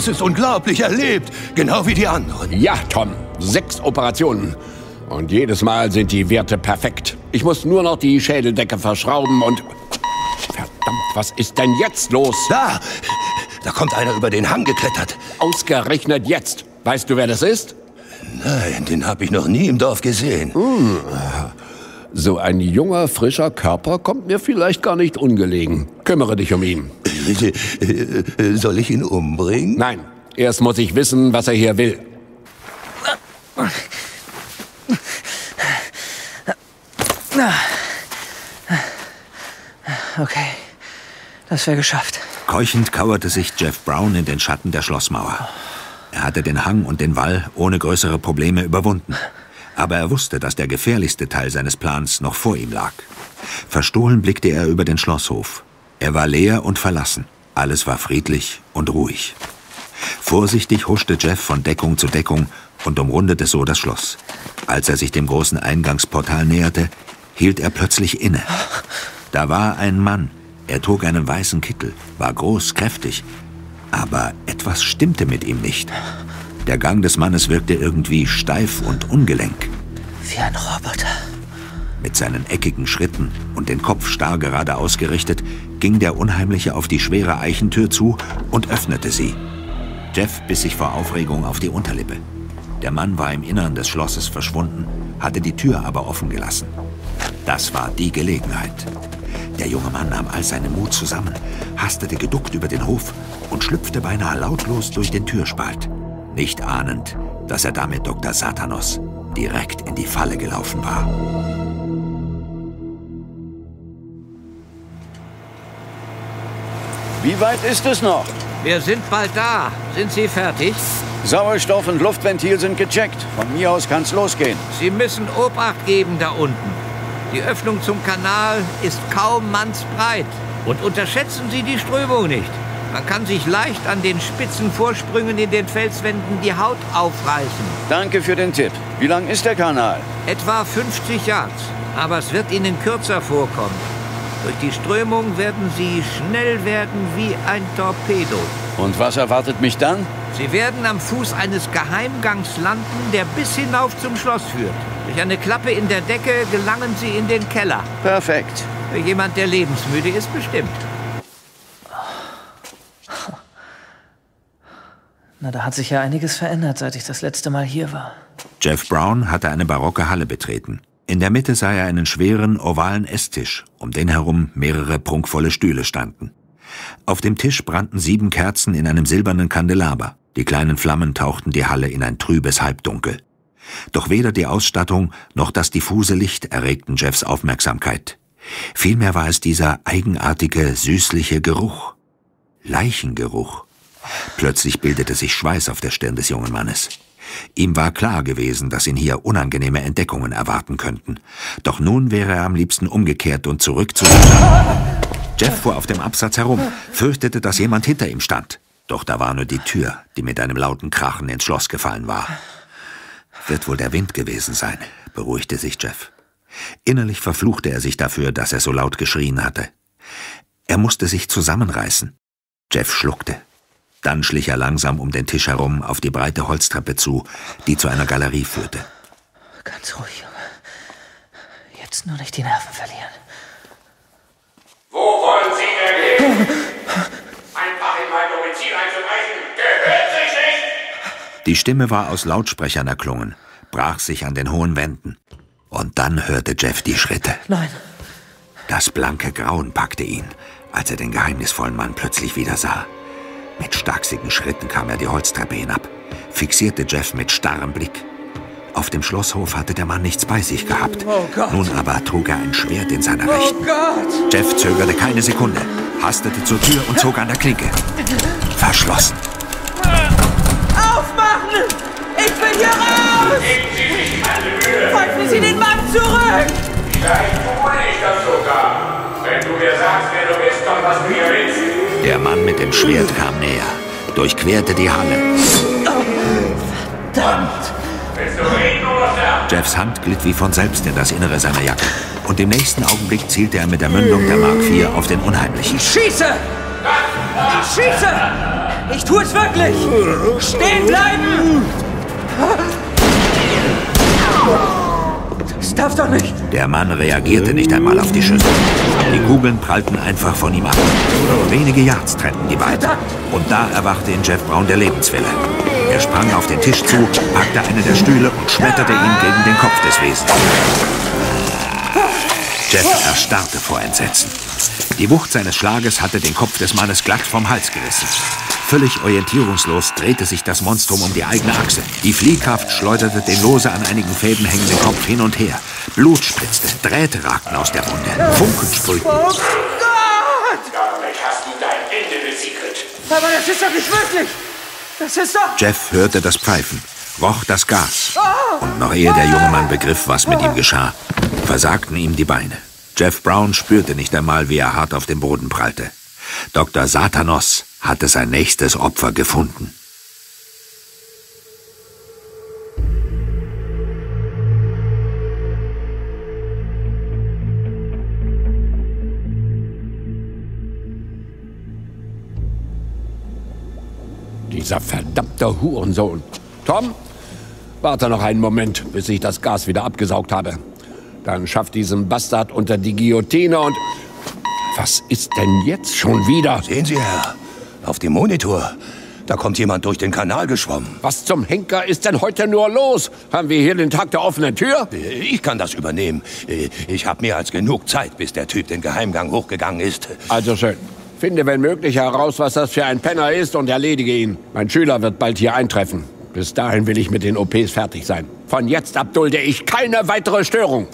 Das ist unglaublich. Er lebt, genau wie die anderen. Ja, Tom. Sechs Operationen. Und jedes Mal sind die Werte perfekt. Ich muss nur noch die Schädeldecke verschrauben und... Verdammt, was ist denn jetzt los? Da! Da kommt einer über den Hang geklettert. Ausgerechnet jetzt. Weißt du, wer das ist? Nein, den habe ich noch nie im Dorf gesehen. Hm. So ein junger, frischer Körper kommt mir vielleicht gar nicht ungelegen. Kümmere dich um ihn. Soll ich ihn umbringen? Nein, erst muss ich wissen, was er hier will. Okay, das wäre geschafft. Keuchend kauerte sich Jeff Brown in den Schatten der Schlossmauer. Er hatte den Hang und den Wall ohne größere Probleme überwunden. Aber er wusste, dass der gefährlichste Teil seines Plans noch vor ihm lag. Verstohlen blickte er über den Schlosshof. Er war leer und verlassen. Alles war friedlich und ruhig. Vorsichtig huschte Jeff von Deckung zu Deckung und umrundete so das Schloss. Als er sich dem großen Eingangsportal näherte, hielt er plötzlich inne. Da war ein Mann. Er trug einen weißen Kittel, war groß, kräftig. Aber etwas stimmte mit ihm nicht. Der Gang des Mannes wirkte irgendwie steif und ungelenk. Wie ein Roboter. Mit seinen eckigen Schritten und den Kopf starr gerade ausgerichtet, ging der Unheimliche auf die schwere Eichentür zu und öffnete sie. Jeff biss sich vor Aufregung auf die Unterlippe. Der Mann war im Innern des Schlosses verschwunden, hatte die Tür aber offen gelassen. Das war die Gelegenheit. Der junge Mann nahm all seinen Mut zusammen, hastete geduckt über den Hof und schlüpfte beinahe lautlos durch den Türspalt. Nicht ahnend, dass er damit Doktor Satanos direkt in die Falle gelaufen war. Wie weit ist es noch? Wir sind bald da. Sind Sie fertig? Sauerstoff und Luftventil sind gecheckt. Von mir aus kann's losgehen. Sie müssen Obacht geben da unten. Die Öffnung zum Kanal ist kaum mannsbreit. Und unterschätzen Sie die Strömung nicht. Man kann sich leicht an den spitzen Vorsprüngen in den Felswänden die Haut aufreißen. Danke für den Tipp. Wie lang ist der Kanal? Etwa fünfzig Yards. Aber es wird Ihnen kürzer vorkommen. Durch die Strömung werden Sie schnell werden wie ein Torpedo. Und was erwartet mich dann? Sie werden am Fuß eines Geheimgangs landen, der bis hinauf zum Schloss führt. Durch eine Klappe in der Decke gelangen Sie in den Keller. Perfekt. Für jemand, der lebensmüde ist, bestimmt. Na, da hat sich ja einiges verändert, seit ich das letzte Mal hier war. Jeff Brown hatte eine barocke Halle betreten. In der Mitte sah er einen schweren, ovalen Esstisch, um den herum mehrere prunkvolle Stühle standen. Auf dem Tisch brannten sieben Kerzen in einem silbernen Kandelaber. Die kleinen Flammen tauchten die Halle in ein trübes Halbdunkel. Doch weder die Ausstattung noch das diffuse Licht erregten Jeffs Aufmerksamkeit. Vielmehr war es dieser eigenartige, süßliche Geruch. Leichengeruch. Plötzlich bildete sich Schweiß auf der Stirn des jungen Mannes. Ihm war klar gewesen, dass ihn hier unangenehme Entdeckungen erwarten könnten. Doch nun wäre er am liebsten umgekehrt und zurück zu sich. Jeff fuhr auf dem Absatz herum, fürchtete, dass jemand hinter ihm stand. Doch da war nur die Tür, die mit einem lauten Krachen ins Schloss gefallen war. Wird wohl der Wind gewesen sein, beruhigte sich Jeff. Innerlich verfluchte er sich dafür, dass er so laut geschrien hatte. Er musste sich zusammenreißen. Jeff schluckte. Dann schlich er langsam um den Tisch herum auf die breite Holztreppe zu, die zu einer Galerie führte. Ganz ruhig, Junge. Jetzt nur nicht die Nerven verlieren. Wo wollen Sie denn hin? Einfach in mein Domizil einzubrechen, gehört sich nicht! Die Stimme war aus Lautsprechern erklungen, brach sich an den hohen Wänden. Und dann hörte Jeff die Schritte. Nein. Das blanke Grauen packte ihn, als er den geheimnisvollen Mann plötzlich wieder sah. Mit starksigen Schritten kam er die Holztreppe hinab, fixierte Jeff mit starrem Blick. Auf dem Schlosshof hatte der Mann nichts bei sich gehabt. Oh Gott. Nun aber trug er ein Schwert in seiner Rechten. Oh Gott. Jeff zögerte keine Sekunde, hastete zur Tür und zog an der Klinke. Verschlossen. Aufmachen! Ich bin hier raus! Geben Sie sich alle Mühe! Pfeifen Sie den Mann zurück! Vielleicht tue ich das sogar. Wenn du mir sagst, wer du bist und was du hier willst. Der Mann mit dem Schwert kam näher, durchquerte die Halle. Verdammt! Willst du reden oder sterben? Jeffs Hand glitt wie von selbst in das Innere seiner Jacke. Und im nächsten Augenblick zielte er mit der Mündung der Mark vier auf den Unheimlichen. Ich schieße! Ich schieße! Ich tue es wirklich! Stehen bleiben! Das darf doch nicht! Der Mann reagierte nicht einmal auf die Schüsse. Die Kugeln prallten einfach von ihm ab. Nur wenige Yards trennten die beiden. Und da erwachte in Jeff Brown der Lebenswille. Er sprang auf den Tisch zu, packte einen der Stühle und schmetterte ihn gegen den Kopf des Wesens. Jeff erstarrte vor Entsetzen. Die Wucht seines Schlages hatte den Kopf des Mannes glatt vom Hals gerissen. Völlig orientierungslos drehte sich das Monstrum um die eigene Achse. Die Fliehkraft schleuderte den lose an einigen Fäden hängenden Kopf hin und her. Blut spritzte, Drähte ragten aus der Wunde, Funken sprühten. Oh Gott! Damit hast du dein Ende besiegelt. Aber das ist doch nicht wirklich! Das ist doch... Jeff hörte das Pfeifen, roch das Gas. Und noch ehe der junge Mann begriff, was mit ihm geschah, versagten ihm die Beine. Jeff Brown spürte nicht einmal, wie er hart auf den Boden prallte. Doktor Satanos hatte sein nächstes Opfer gefunden. Dieser verdammte Hurensohn. Tom, warte noch einen Moment, bis ich das Gas wieder abgesaugt habe. Dann schafft diesen Bastard unter die Guillotine und... Was ist denn jetzt schon wieder? Sehen Sie, Herr, auf dem Monitor, da kommt jemand durch den Kanal geschwommen. Was zum Henker ist denn heute nur los? Haben wir hier den Tag der offenen Tür? Ich kann das übernehmen. Ich habe mehr als genug Zeit, bis der Typ den Geheimgang hochgegangen ist. Also schön. Finde, wenn möglich, heraus, was das für ein Penner ist und erledige ihn. Mein Schüler wird bald hier eintreffen. Bis dahin will ich mit den O Ps fertig sein. Von jetzt ab dulde ich keine weitere Störung.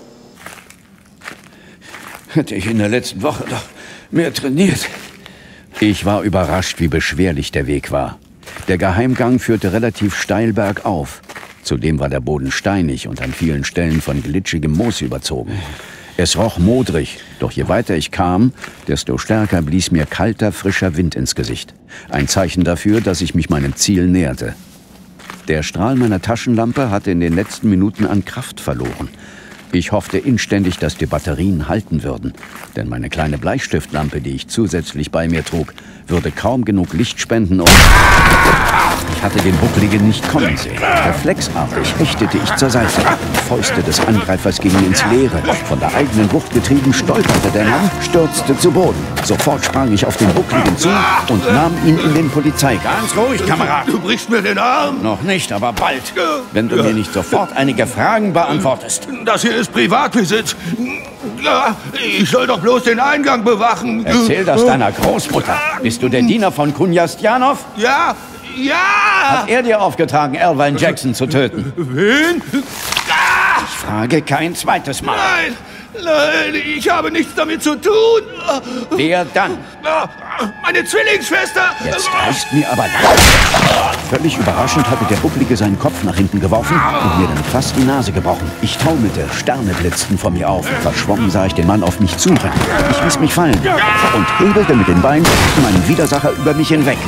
Hätte ich in der letzten Woche doch mehr trainiert. Ich war überrascht, wie beschwerlich der Weg war. Der Geheimgang führte relativ steil bergauf. Zudem war der Boden steinig und an vielen Stellen von glitschigem Moos überzogen. Es roch modrig, doch je weiter ich kam, desto stärker blies mir kalter, frischer Wind ins Gesicht. Ein Zeichen dafür, dass ich mich meinem Ziel näherte. Der Strahl meiner Taschenlampe hatte in den letzten Minuten an Kraft verloren. Ich hoffte inständig, dass die Batterien halten würden, denn meine kleine Bleistiftlampe, die ich zusätzlich bei mir trug, würde kaum genug Licht spenden und... Ich hatte den Buckligen nicht kommen sehen. Reflexartig hechtete ich zur Seite. Die Fäuste des Angreifers gingen ins Leere. Von der eigenen Wucht getrieben stolperte der Mann, stürzte zu Boden. Sofort sprang ich auf den Buckligen zu und nahm ihn in den Polizeigang. Ganz ruhig, Kamerad. Du brichst mir den Arm. Noch nicht, aber bald. Wenn du mir nicht sofort einige Fragen beantwortest. Das hier ist Privatbesitz. Ja, ich soll doch bloß den Eingang bewachen. Erzähl das deiner Großmutter. Bist du der Diener von Kunjastjanov? Ja, ja! Hat er dir aufgetragen, Elvin Jackson zu töten? Wen? Ich frage kein zweites Mal. Nein, nein, ich habe nichts damit zu tun. Wer dann? Meine Zwillingsschwester. Jetzt reißt mir aber leid. Völlig überraschend hatte der Bucklige seinen Kopf nach hinten geworfen und mir dann fast die Nase gebrochen. Ich taumelte, Sterne blitzten vor mir auf. Verschwommen sah ich den Mann auf mich zurennen. Ich ließ mich fallen und hebelte mit den Beinen meinen Widersacher über mich hinweg.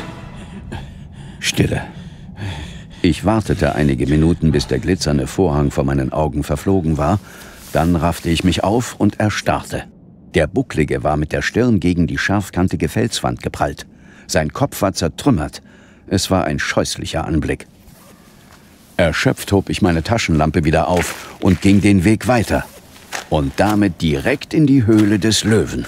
Stille. Ich wartete einige Minuten, bis der glitzernde Vorhang vor meinen Augen verflogen war. Dann raffte ich mich auf und erstarrte. Der Bucklige war mit der Stirn gegen die scharfkantige Felswand geprallt. Sein Kopf war zertrümmert. Es war ein scheußlicher Anblick. Erschöpft hob ich meine Taschenlampe wieder auf und ging den Weg weiter. Und damit direkt in die Höhle des Löwen.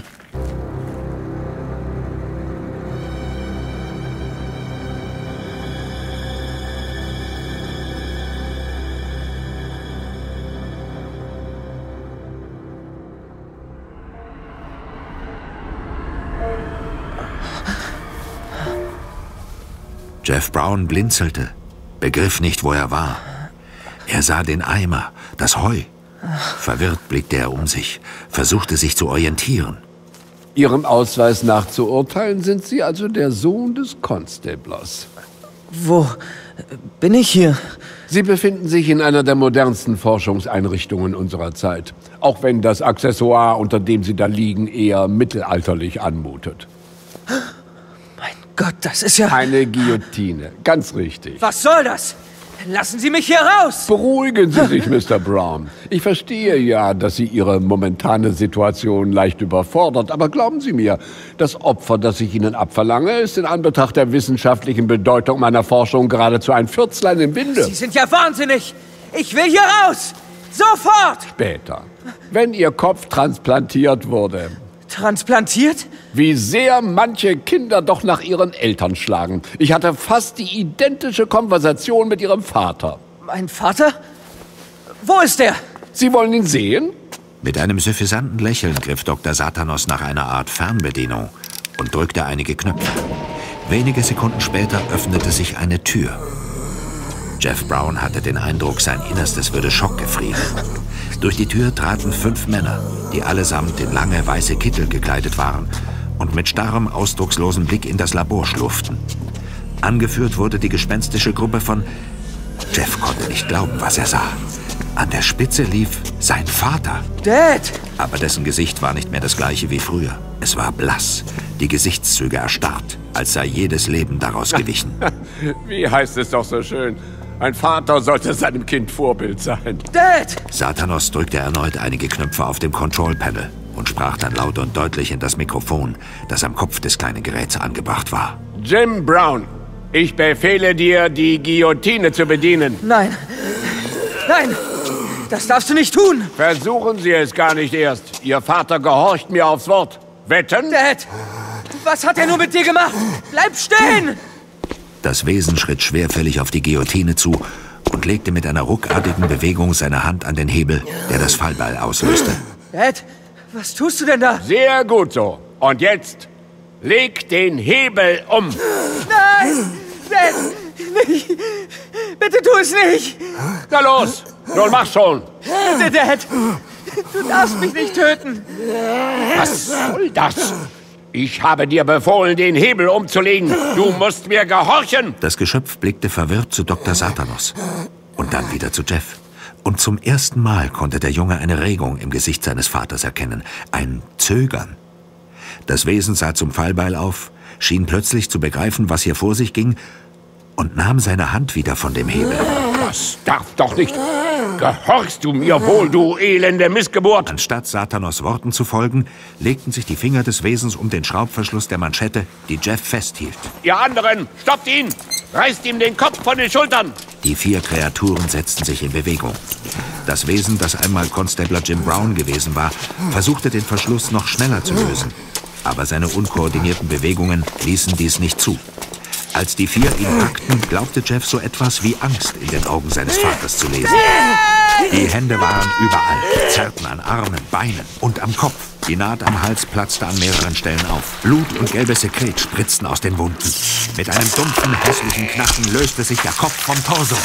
Jeff Brown blinzelte, begriff nicht, wo er war. Er sah den Eimer, das Heu. Verwirrt blickte er um sich, versuchte sich zu orientieren. Ihrem Ausweis nach zu urteilen, sind Sie also der Sohn des Constablers. Wo bin ich hier? Sie befinden sich in einer der modernsten Forschungseinrichtungen unserer Zeit. Auch wenn das Accessoire, unter dem Sie da liegen, eher mittelalterlich anmutet. Gott, das ist ja... Eine Guillotine, ganz richtig. Was soll das? Lassen Sie mich hier raus! Beruhigen Sie sich, Mister Brown. Ich verstehe ja, dass Sie Ihre momentane Situation leicht überfordert, aber glauben Sie mir, das Opfer, das ich Ihnen abverlange, ist in Anbetracht der wissenschaftlichen Bedeutung meiner Forschung geradezu ein Fürzlein im Winde. Sie sind ja wahnsinnig! Ich will hier raus! Sofort! Später, wenn Ihr Kopf transplantiert wurde. Transplantiert? Wie sehr manche Kinder doch nach ihren Eltern schlagen. Ich hatte fast die identische Konversation mit Ihrem Vater. Mein Vater? Wo ist er? Sie wollen ihn sehen? Mit einem suffisanten Lächeln griff Doktor Satanos nach einer Art Fernbedienung und drückte einige Knöpfe. Wenige Sekunden später öffnete sich eine Tür. Jeff Brown hatte den Eindruck, sein Innerstes würde schockgefrieren. Durch die Tür traten fünf Männer, die allesamt in lange weiße Kittel gekleidet waren und mit starrem, ausdruckslosen Blick in das Labor schlurften. Angeführt wurde die gespenstische Gruppe von... Jeff konnte nicht glauben, was er sah. An der Spitze lief sein Vater. Dad! Aber dessen Gesicht war nicht mehr das gleiche wie früher. Es war blass, die Gesichtszüge erstarrt, als sei jedes Leben daraus gewichen. Wie heißt es doch so schön? Ein Vater sollte seinem Kind Vorbild sein. Dad! Satanos drückte erneut einige Knöpfe auf dem Control-Panel und sprach dann laut und deutlich in das Mikrofon, das am Kopf des kleinen Geräts angebracht war. Jim Brown, ich befehle dir, die Guillotine zu bedienen. Nein. Nein! Das darfst du nicht tun! Versuchen Sie es gar nicht erst. Ihr Vater gehorcht mir aufs Wort. Wetten? Dad! Was hat er nur mit dir gemacht? Bleib stehen! Das Wesen schritt schwerfällig auf die Guillotine zu und legte mit einer ruckartigen Bewegung seine Hand an den Hebel, der das Fallbeil auslöste. Dad, was tust du denn da? Sehr gut so. Und jetzt, leg den Hebel um. Nein! Dad! Nicht! Bitte tu es nicht! Na los! Nun mach schon! Bitte, Dad! Du darfst mich nicht töten! Was soll das? Ich habe dir befohlen, den Hebel umzulegen. Du musst mir gehorchen. Das Geschöpf blickte verwirrt zu Doktor Satanos und dann wieder zu Jeff. Und zum ersten Mal konnte der Junge eine Regung im Gesicht seines Vaters erkennen. Ein Zögern. Das Wesen sah zum Fallbeil auf, schien plötzlich zu begreifen, was hier vor sich ging, und nahm seine Hand wieder von dem Hebel. Das darf doch nicht. Gehorchst du mir wohl, du elende Missgeburt? Anstatt Satanos Worten zu folgen, legten sich die Finger des Wesens um den Schraubverschluss der Manschette, die Jeff festhielt. Ihr anderen, stoppt ihn! Reißt ihm den Kopf von den Schultern! Die vier Kreaturen setzten sich in Bewegung. Das Wesen, das einmal Constable Jim Brown gewesen war, versuchte den Verschluss noch schneller zu lösen. Aber seine unkoordinierten Bewegungen ließen dies nicht zu. Als die vier ihn packten, glaubte Jeff so etwas wie Angst in den Augen seines Vaters zu lesen. Die Hände waren überall, zerrten an Armen, Beinen und am Kopf. Die Naht am Hals platzte an mehreren Stellen auf. Blut und gelbes Sekret spritzten aus den Wunden. Mit einem dumpfen, hässlichen Knacken löste sich der Kopf vom Torso.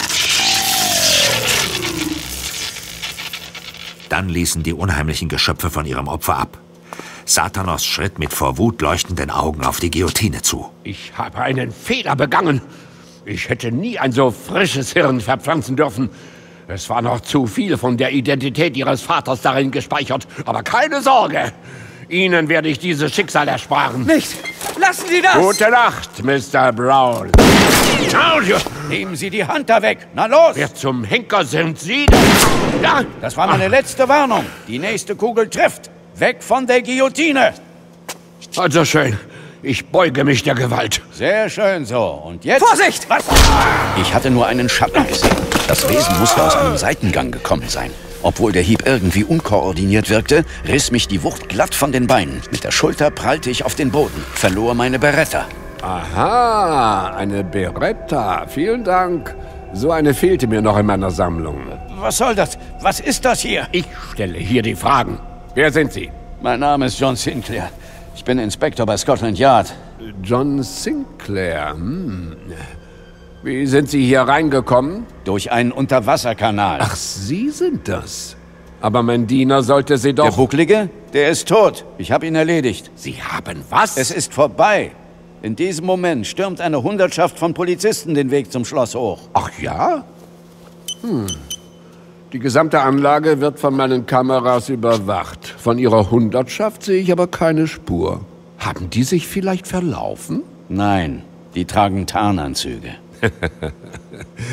Dann ließen die unheimlichen Geschöpfe von ihrem Opfer ab. Satanos schritt mit vor Wut leuchtenden Augen auf die Guillotine zu. Ich habe einen Fehler begangen. Ich hätte nie ein so frisches Hirn verpflanzen dürfen. Es war noch zu viel von der Identität Ihres Vaters darin gespeichert. Aber keine Sorge. Ihnen werde ich dieses Schicksal ersparen. Nicht! Lassen Sie das! Gute Nacht, Mister Brown. Nehmen Sie die Hand da weg. Na los! Wer zum Henker sind Sie? Ja, das war meine letzte Warnung. Die nächste Kugel trifft. Weg von der Guillotine! Also schön. Ich beuge mich der Gewalt. Sehr schön so. Und jetzt... Vorsicht! Was? Ich hatte nur einen Schatten gesehen. Das Wesen musste aus einem Seitengang gekommen sein. Obwohl der Hieb irgendwie unkoordiniert wirkte, riss mich die Wucht glatt von den Beinen. Mit der Schulter prallte ich auf den Boden, verlor meine Beretta. Aha, eine Beretta. Vielen Dank. So eine fehlte mir noch in meiner Sammlung. Was soll das? Was ist das hier? Ich stelle hier die Fragen. Wer sind Sie? Mein Name ist John Sinclair. Ich bin Inspektor bei Scotland Yard. John Sinclair, hm. Wie sind Sie hier reingekommen? Durch einen Unterwasserkanal. Ach, Sie sind das. Aber mein Diener sollte Sie doch... Der Bucklige? Der ist tot. Ich habe ihn erledigt. Sie haben was? Es ist vorbei. In diesem Moment stürmt eine Hundertschaft von Polizisten den Weg zum Schloss hoch. Ach ja? Hm. Die gesamte Anlage wird von meinen Kameras überwacht. Von Ihrer Hundertschaft sehe ich aber keine Spur. Haben die sich vielleicht verlaufen? Nein, die tragen Tarnanzüge.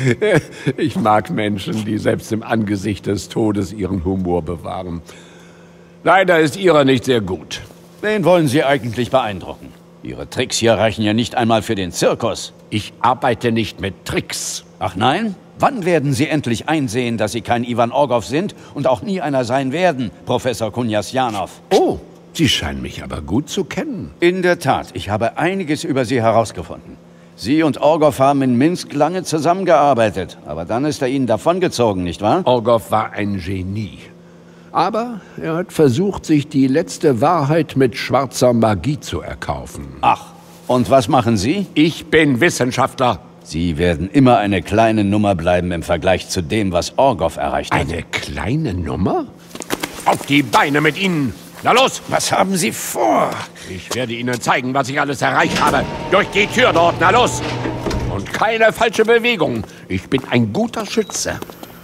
Ich mag Menschen, die selbst im Angesicht des Todes ihren Humor bewahren. Leider ist Ihrer nicht sehr gut. Wen wollen Sie eigentlich beeindrucken? Ihre Tricks hier reichen ja nicht einmal für den Zirkus. Ich arbeite nicht mit Tricks. Ach nein? Wann werden Sie endlich einsehen, dass Sie kein Ivan Orgov sind und auch nie einer sein werden, Professor Kunjasjanov? Oh, Sie scheinen mich aber gut zu kennen. In der Tat, ich habe einiges über Sie herausgefunden. Sie und Orgov haben in Minsk lange zusammengearbeitet, aber dann ist er Ihnen davongezogen, nicht wahr? Orgov war ein Genie. Aber er hat versucht, sich die letzte Wahrheit mit schwarzer Magie zu erkaufen. Ach, und was machen Sie? Ich bin Wissenschaftler. Sie werden immer eine kleine Nummer bleiben im Vergleich zu dem, was Orgov erreicht hat. Eine kleine Nummer? Auf die Beine mit Ihnen! Na los! Was haben Sie vor? Ich werde Ihnen zeigen, was ich alles erreicht habe. Durch die Tür dort, na los! Und keine falsche Bewegung. Ich bin ein guter Schütze.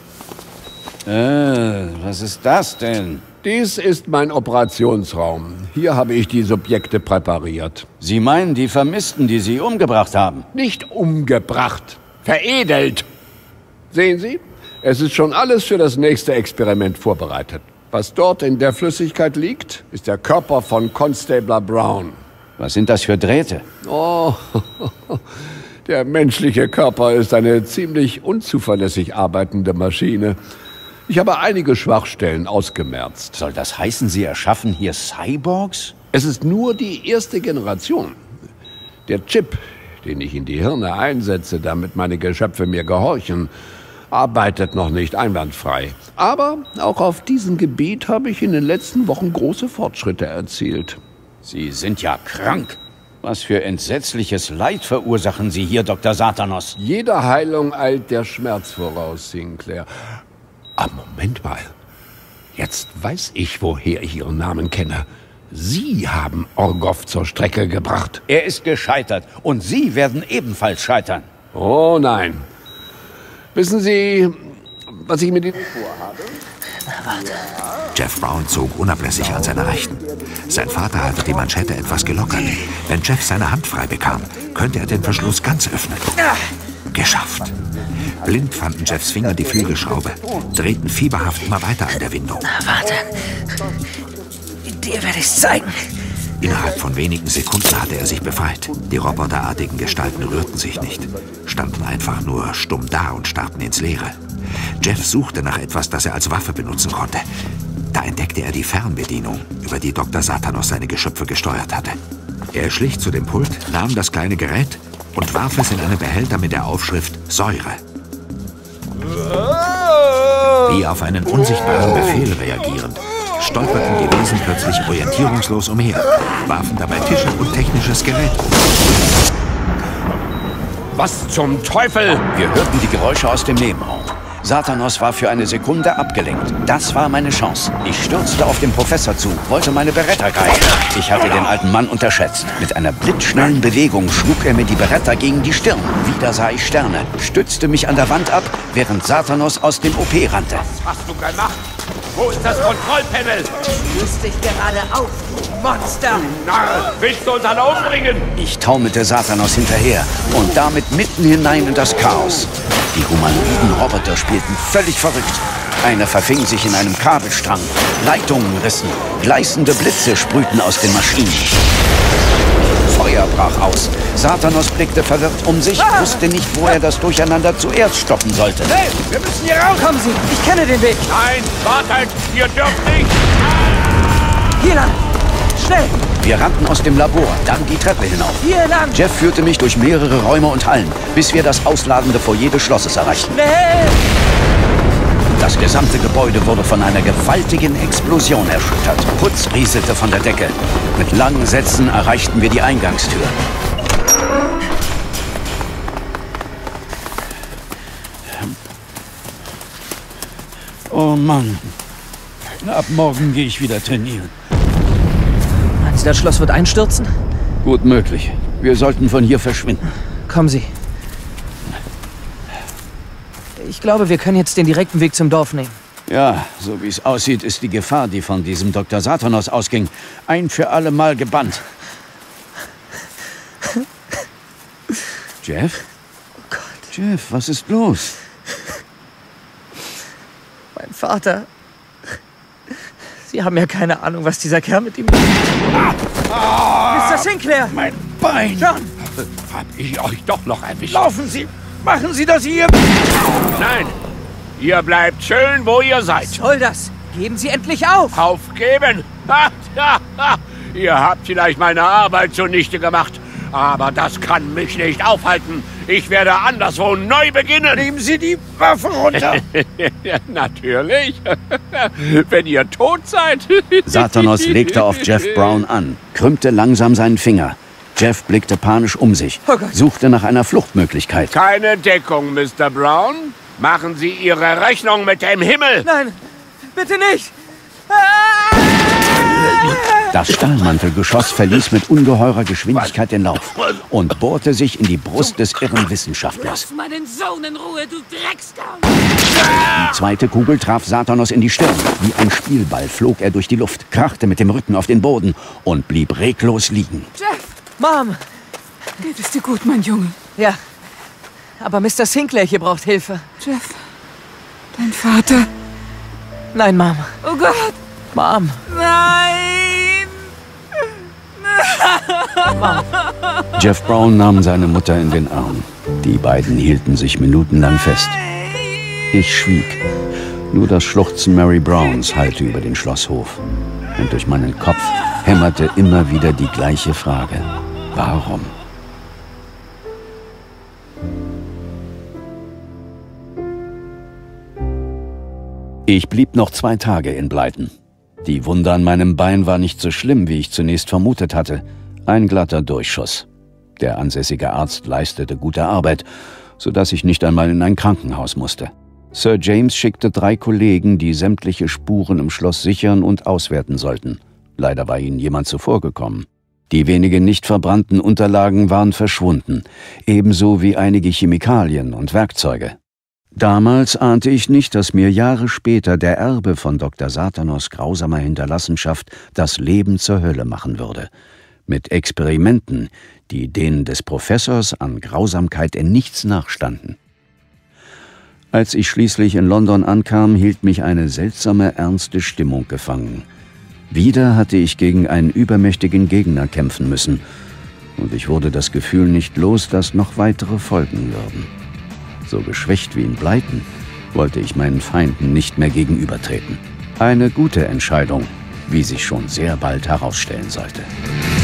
Äh, was ist das denn? Dies ist mein Operationsraum. Hier habe ich die Subjekte präpariert. Sie meinen die Vermissten, die Sie umgebracht haben? Nicht umgebracht, veredelt. Sehen Sie, es ist schon alles für das nächste Experiment vorbereitet. Was dort in der Flüssigkeit liegt, ist der Körper von Constable Brown. Was sind das für Drähte? Oh, der menschliche Körper ist eine ziemlich unzuverlässig arbeitende Maschine. Ich habe einige Schwachstellen ausgemerzt. Soll das heißen, Sie erschaffen hier Cyborgs? Es ist nur die erste Generation. Der Chip, den ich in die Hirne einsetze, damit meine Geschöpfe mir gehorchen, arbeitet noch nicht einwandfrei. Aber auch auf diesem Gebiet habe ich in den letzten Wochen große Fortschritte erzielt. Sie sind ja krank. Was für entsetzliches Leid verursachen Sie hier, Doktor Satanos? Jeder Heilung eilt der Schmerz voraus, Sinclair. Ah, Moment mal. Jetzt weiß ich, woher ich Ihren Namen kenne. Sie haben Orgov zur Strecke gebracht. Er ist gescheitert und Sie werden ebenfalls scheitern. Oh nein. Wissen Sie, was ich mit Ihnen vorhabe? Na, warte. Jeff Brown zog unablässig an seiner Rechten. Sein Vater hatte die Manschette etwas gelockert. Wenn Jeff seine Hand frei bekam, könnte er den Verschluss ganz öffnen. Geschafft. Blind fanden Jeffs Finger die Flügelschraube, drehten fieberhaft immer weiter an der Windung. Na, warte. Dir werde ich's zeigen. Innerhalb von wenigen Sekunden hatte er sich befreit. Die roboterartigen Gestalten rührten sich nicht, standen einfach nur stumm da und starrten ins Leere. Jeff suchte nach etwas, das er als Waffe benutzen konnte. Da entdeckte er die Fernbedienung, über die Doktor Satanos seine Geschöpfe gesteuert hatte. Er schlich zu dem Pult, nahm das kleine Gerät und warf es in einen Behälter mit der Aufschrift Säure. Wie auf einen unsichtbaren Befehl reagierend, stolperten die Wesen plötzlich orientierungslos umher, warfen dabei Tische und technisches Gerät um. Was zum Teufel? Wir hörten die Geräusche aus dem Nebenraum. Satanos war für eine Sekunde abgelenkt. Das war meine Chance. Ich stürzte auf den Professor zu, wollte meine Beretta greifen. Ich hatte den alten Mann unterschätzt. Mit einer blitzschnellen Bewegung schlug er mir die Beretta gegen die Stirn. Wieder sah ich Sterne, stützte mich an der Wand ab, während Satanos aus dem O P rannte. Was hast du gemacht? Wo ist das Kontrollpanel? Löst dich gerade auf, du Monster! Narr, willst du uns alle umbringen? Ich taumelte Satanos hinterher und damit mitten hinein in das Chaos. Die humanoiden Roboter spielten völlig verrückt. Einer verfing sich in einem Kabelstrang. Leitungen rissen. Gleißende Blitze sprühten aus den Maschinen. Feuer brach aus. Satanos blickte verwirrt um sich, ah! wusste nicht, wo er das Durcheinander zuerst stoppen sollte. Hey, wir müssen hier raus! Kommen Sie, ich kenne den Weg! Nein, wartet! Ihr dürft nicht! Hier lang! Schnell! Wir rannten aus dem Labor, dann die Treppe hinauf. Hier lang! Jeff führte mich durch mehrere Räume und Hallen, bis wir das ausladende Foyer des Schlosses erreichten. Schnell! Das gesamte Gebäude wurde von einer gewaltigen Explosion erschüttert. Putz rieselte von der Decke. Mit langen Sätzen erreichten wir die Eingangstür. Oh Mann. Ab morgen gehe ich wieder trainieren. Meinen Sie, das Schloss wird einstürzen? Gut möglich. Wir sollten von hier verschwinden. Kommen Sie. Ich glaube, wir können jetzt den direkten Weg zum Dorf nehmen. Ja, so wie es aussieht, ist die Gefahr, die von diesem Doktor Satanos ausging, ein für alle Mal gebannt. Jeff? Oh Gott. Jeff, was ist los? Mein Vater. Sie haben ja keine Ahnung, was dieser Kerl mit ihm macht. Ah, Mister Sinclair! Mein Bein! John! Hab ich euch doch noch erwischt. Laufen Sie! Machen Sie das hier! Nein! Ihr bleibt schön, wo ihr seid. Was soll das? Geben Sie endlich auf! Aufgeben? Ha, ha, ha. Ihr habt vielleicht meine Arbeit zunichte gemacht, aber das kann mich nicht aufhalten. Ich werde anderswo neu beginnen. Nehmen Sie die Waffe runter. Natürlich. Wenn ihr tot seid. Satanos legte auf Jeff Brown an, krümmte langsam seinen Finger. Jeff blickte panisch um sich, oh Gott. Suchte nach einer Fluchtmöglichkeit. Keine Deckung, Mister Brown. Machen Sie Ihre Rechnung mit dem Himmel. Nein, bitte nicht. Das Stahlmantelgeschoss verließ mit ungeheurer Geschwindigkeit den Lauf und bohrte sich in die Brust des irren Wissenschaftlers. Lass meinen Sohn in Ruhe, du Dreckskerl! Die zweite Kugel traf Satanos in die Stirn. Wie ein Spielball flog er durch die Luft, krachte mit dem Rücken auf den Boden und blieb reglos liegen. Jeff! Mom! Geht es dir gut, mein Junge? Ja, aber Mister Sinclair hier braucht Hilfe. Jeff, dein Vater? Nein, Mom. Oh Gott! Mom! Nein! Mom. Jeff Brown nahm seine Mutter in den Arm. Die beiden hielten sich minutenlang fest. Ich schwieg. Nur das Schluchzen Mary Browns hallte über den Schlosshof. Und durch meinen Kopf hämmerte immer wieder die gleiche Frage. Warum? Ich blieb noch zwei Tage in Blyton. Die Wunde an meinem Bein war nicht so schlimm, wie ich zunächst vermutet hatte. Ein glatter Durchschuss. Der ansässige Arzt leistete gute Arbeit, sodass ich nicht einmal in ein Krankenhaus musste. Sir James schickte drei Kollegen, die sämtliche Spuren im Schloss sichern und auswerten sollten. Leider war ihnen jemand zuvorgekommen. Die wenigen nicht verbrannten Unterlagen waren verschwunden, ebenso wie einige Chemikalien und Werkzeuge. Damals ahnte ich nicht, dass mir Jahre später der Erbe von Doktor Satanos grausamer Hinterlassenschaft das Leben zur Hölle machen würde. Mit Experimenten, die denen des Professors an Grausamkeit in nichts nachstanden. Als ich schließlich in London ankam, hielt mich eine seltsame, ernste Stimmung gefangen. Wieder hatte ich gegen einen übermächtigen Gegner kämpfen müssen, und ich wurde das Gefühl nicht los, dass noch weitere folgen würden. So geschwächt wie in Blyton, wollte ich meinen Feinden nicht mehr gegenübertreten. Eine gute Entscheidung, wie sich schon sehr bald herausstellen sollte.